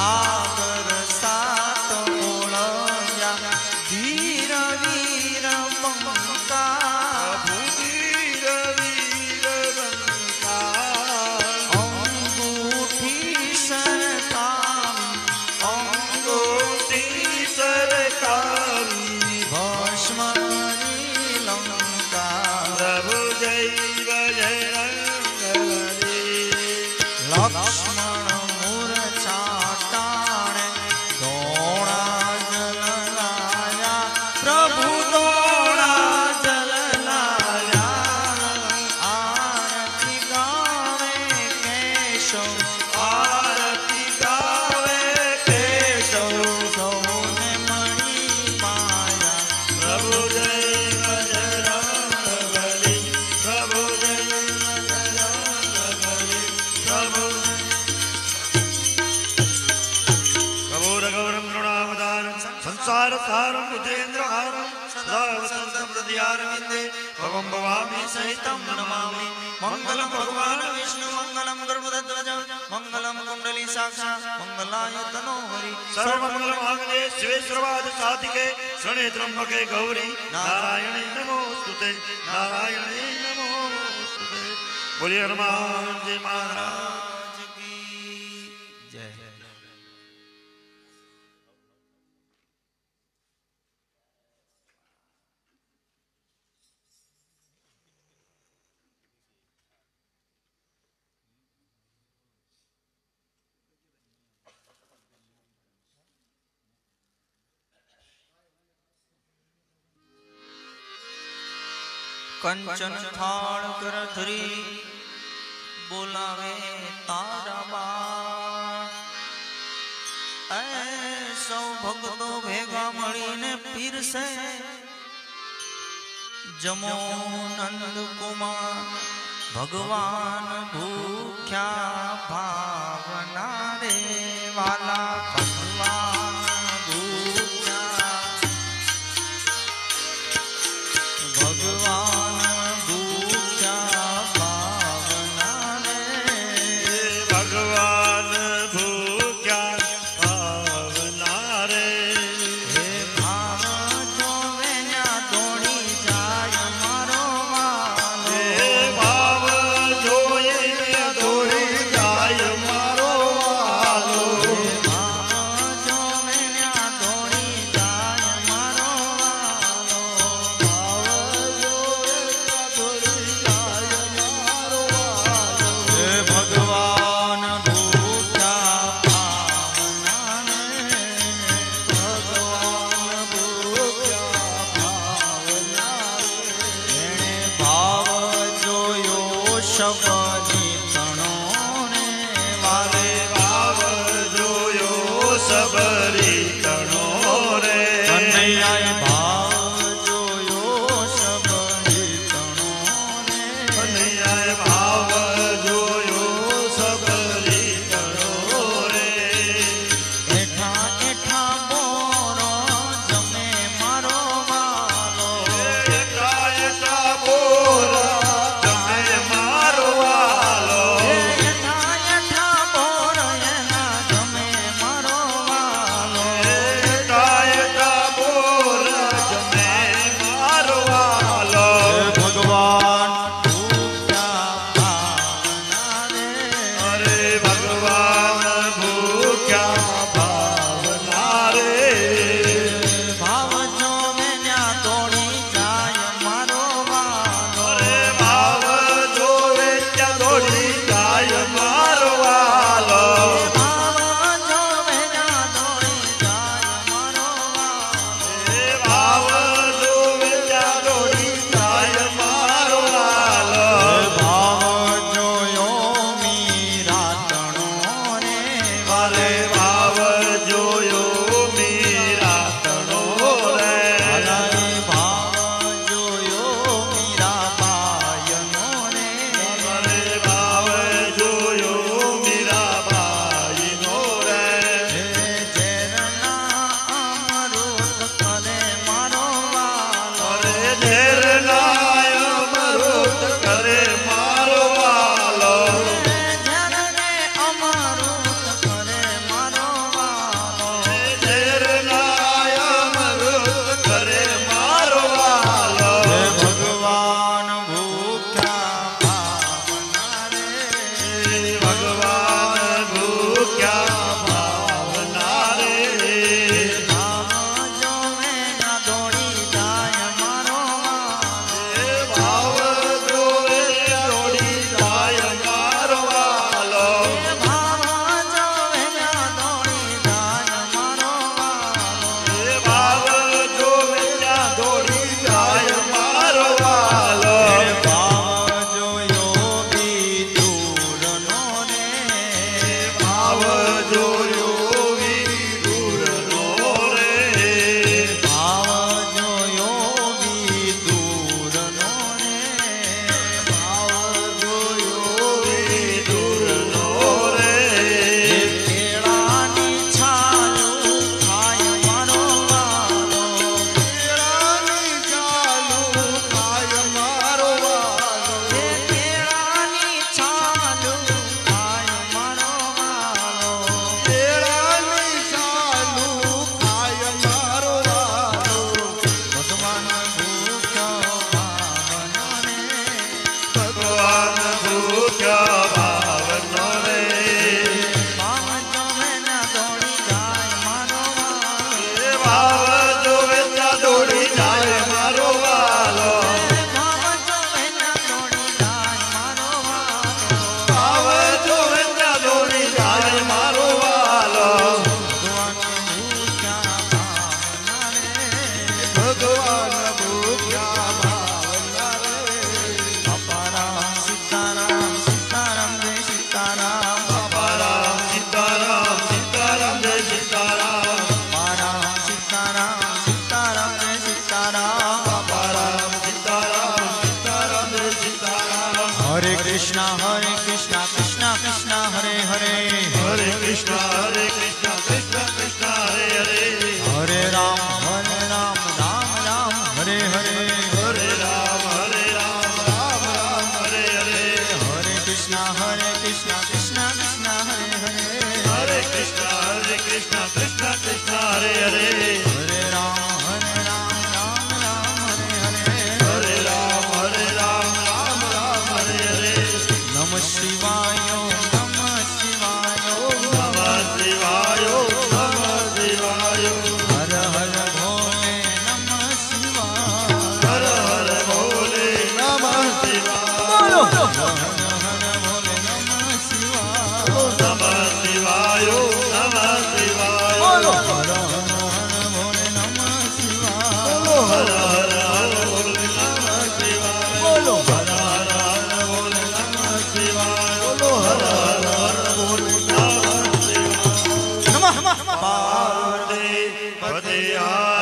સાગર સાત ઓળંગ્યા ધીર વીર બંકા વીર વીર બંકા અંગૂઠી સરકાવી અંગૂઠી સરકાવી ભસ્મની લંકા પ્રભુ જય બજરંગબલી લક્ષ્મણ મૂર્છા ટાણે દોણા જલ લાયા પ્રભુ દોણા જલ લાયા આરતી ગાવે કેશવ આરતી ગાવે કેશવ સૌને મણી માયા પ્રભુ જય બજરંગબલી પ્રભુ જય બજરંગબલી પ્રભુ પ્રભુ રઘુવરમ કરુણાવતારમ સંસાર સારમ ભુજેન્દ્ર હારમ સદા વસંતમ હૃદયારવિંદે ભવમ ભવામી સહિતમ નમામિ મંગલમ ભગવાન વિષ્ણુ મંગલમ ગરુડધ્વજ મંગલમ કુંડલી સાક્ષા મંગલાય તનો હરિ સર્વમંગલ માંગલ્યે શિવે સર્વાર્થ સાધિકે શરણે ત્રંબકે ગૌરી નારાયણે નમોસ્તુતે નારાયણે નમોસ્તુતે બોલીએ હનુમાનજી મહારાજ કી જય કંચન થાળ કર ધરી બોલાવે તારા બા એ સૌ ભક્તો ભેગા મળીને પીરસે જમો નંદ કુમાર ભગવાન ભૂખ્યા ભાવના રે વાલા ભગવાન ભૂખ્યા ભગવાન ભૂખ્યા ભાવના રે ભગવાન ભૂખ્યા ભાવના રે હે ભાવ જોવે ન્યા દોડી જાય મારો વાલો હે ભાવ જોઈએ દોડી જાય મારો વાલો ભાવ જોવે ન્યા દોડી જાય મારો વાલો હે ભગવાન ભૂખ્યા ભાવના રે ભગવાન ભૂખ્યા ભાવના રે એણે ભાવ જોયો શબરી તણો ને વાલે ભાવ જોયો સબરી તણો રે કનૈયાએ ભાવ જોયો શબરી તણો ને કનૈયાએ ભાવ જોયો સબરી તણો રે એઠા એઠા બોરો જમે મારો વાલો એટા એટા બોરા તમે મારો વાલો એઠા એઠા બોર એના જમે મારો વાલો એટા એટા બોરા તમે મારો વાલો ભગવાન ભૂખ્યા ભાવના રે અરે ભગવાન ભૂખ્યા ભાવના રે ભાવ જોવે ન્યા દોડી જાય મારો વાલો અરે ભાવ જોવે ત્યાં દોડી જાય મારો વાલો ભાવ જોવે ન્યા દોડી જાય મારો વાલો એ ભાવ જોવે ત્યાં દોડી જાય મારો વાલો ભાવ જોયો મીરા તણો રે વાલે ભાવ જોયો મીરા તણો રે વાલાએ ભાવ જોયો મીરા બાયનો રે વાલે ભાવ જોયો મીરા બાઈનો રે હે ઝેરના અમૃત કરે મારો વાલો અરે ઝેરનાય અમૃત કરે મારો વાલો ઝેરને અમૃત કરે મારો कृष्ण हरे कृष्ण कृष्ण कृष्ण हरे हरे हरे राम हरे राम राम राम हरे हरे हरे राम हरे राम राम राम हरे हरे हरे कृष्ण हरे कृष्ण कृष्ण कृष्ण हरे हरे हरे कृष्ण हरे कृष्ण कृष्ण कृष्ण हरे हरे हरे राम हरे राम राम राम हरे हरे हरे राम हरे राम राम राम हरे हरे नमः शिवाय नमः शिवाय नमः शिवाय नमः शिवाय हर हर भोले नमः शिवाय हर हर भोले नमः शिवाय बोलो हर हर भोले नमः शिवाय नमः शिवाय नमः शिवाय बोलो हर हर भोले नमः शिवाय हर हर हर भोले नमः शिवाय बोलो हर हर हर भोले नमः शिवाय बोलो हर हर हर भोले नमः शिवाय नमः पार्वती पति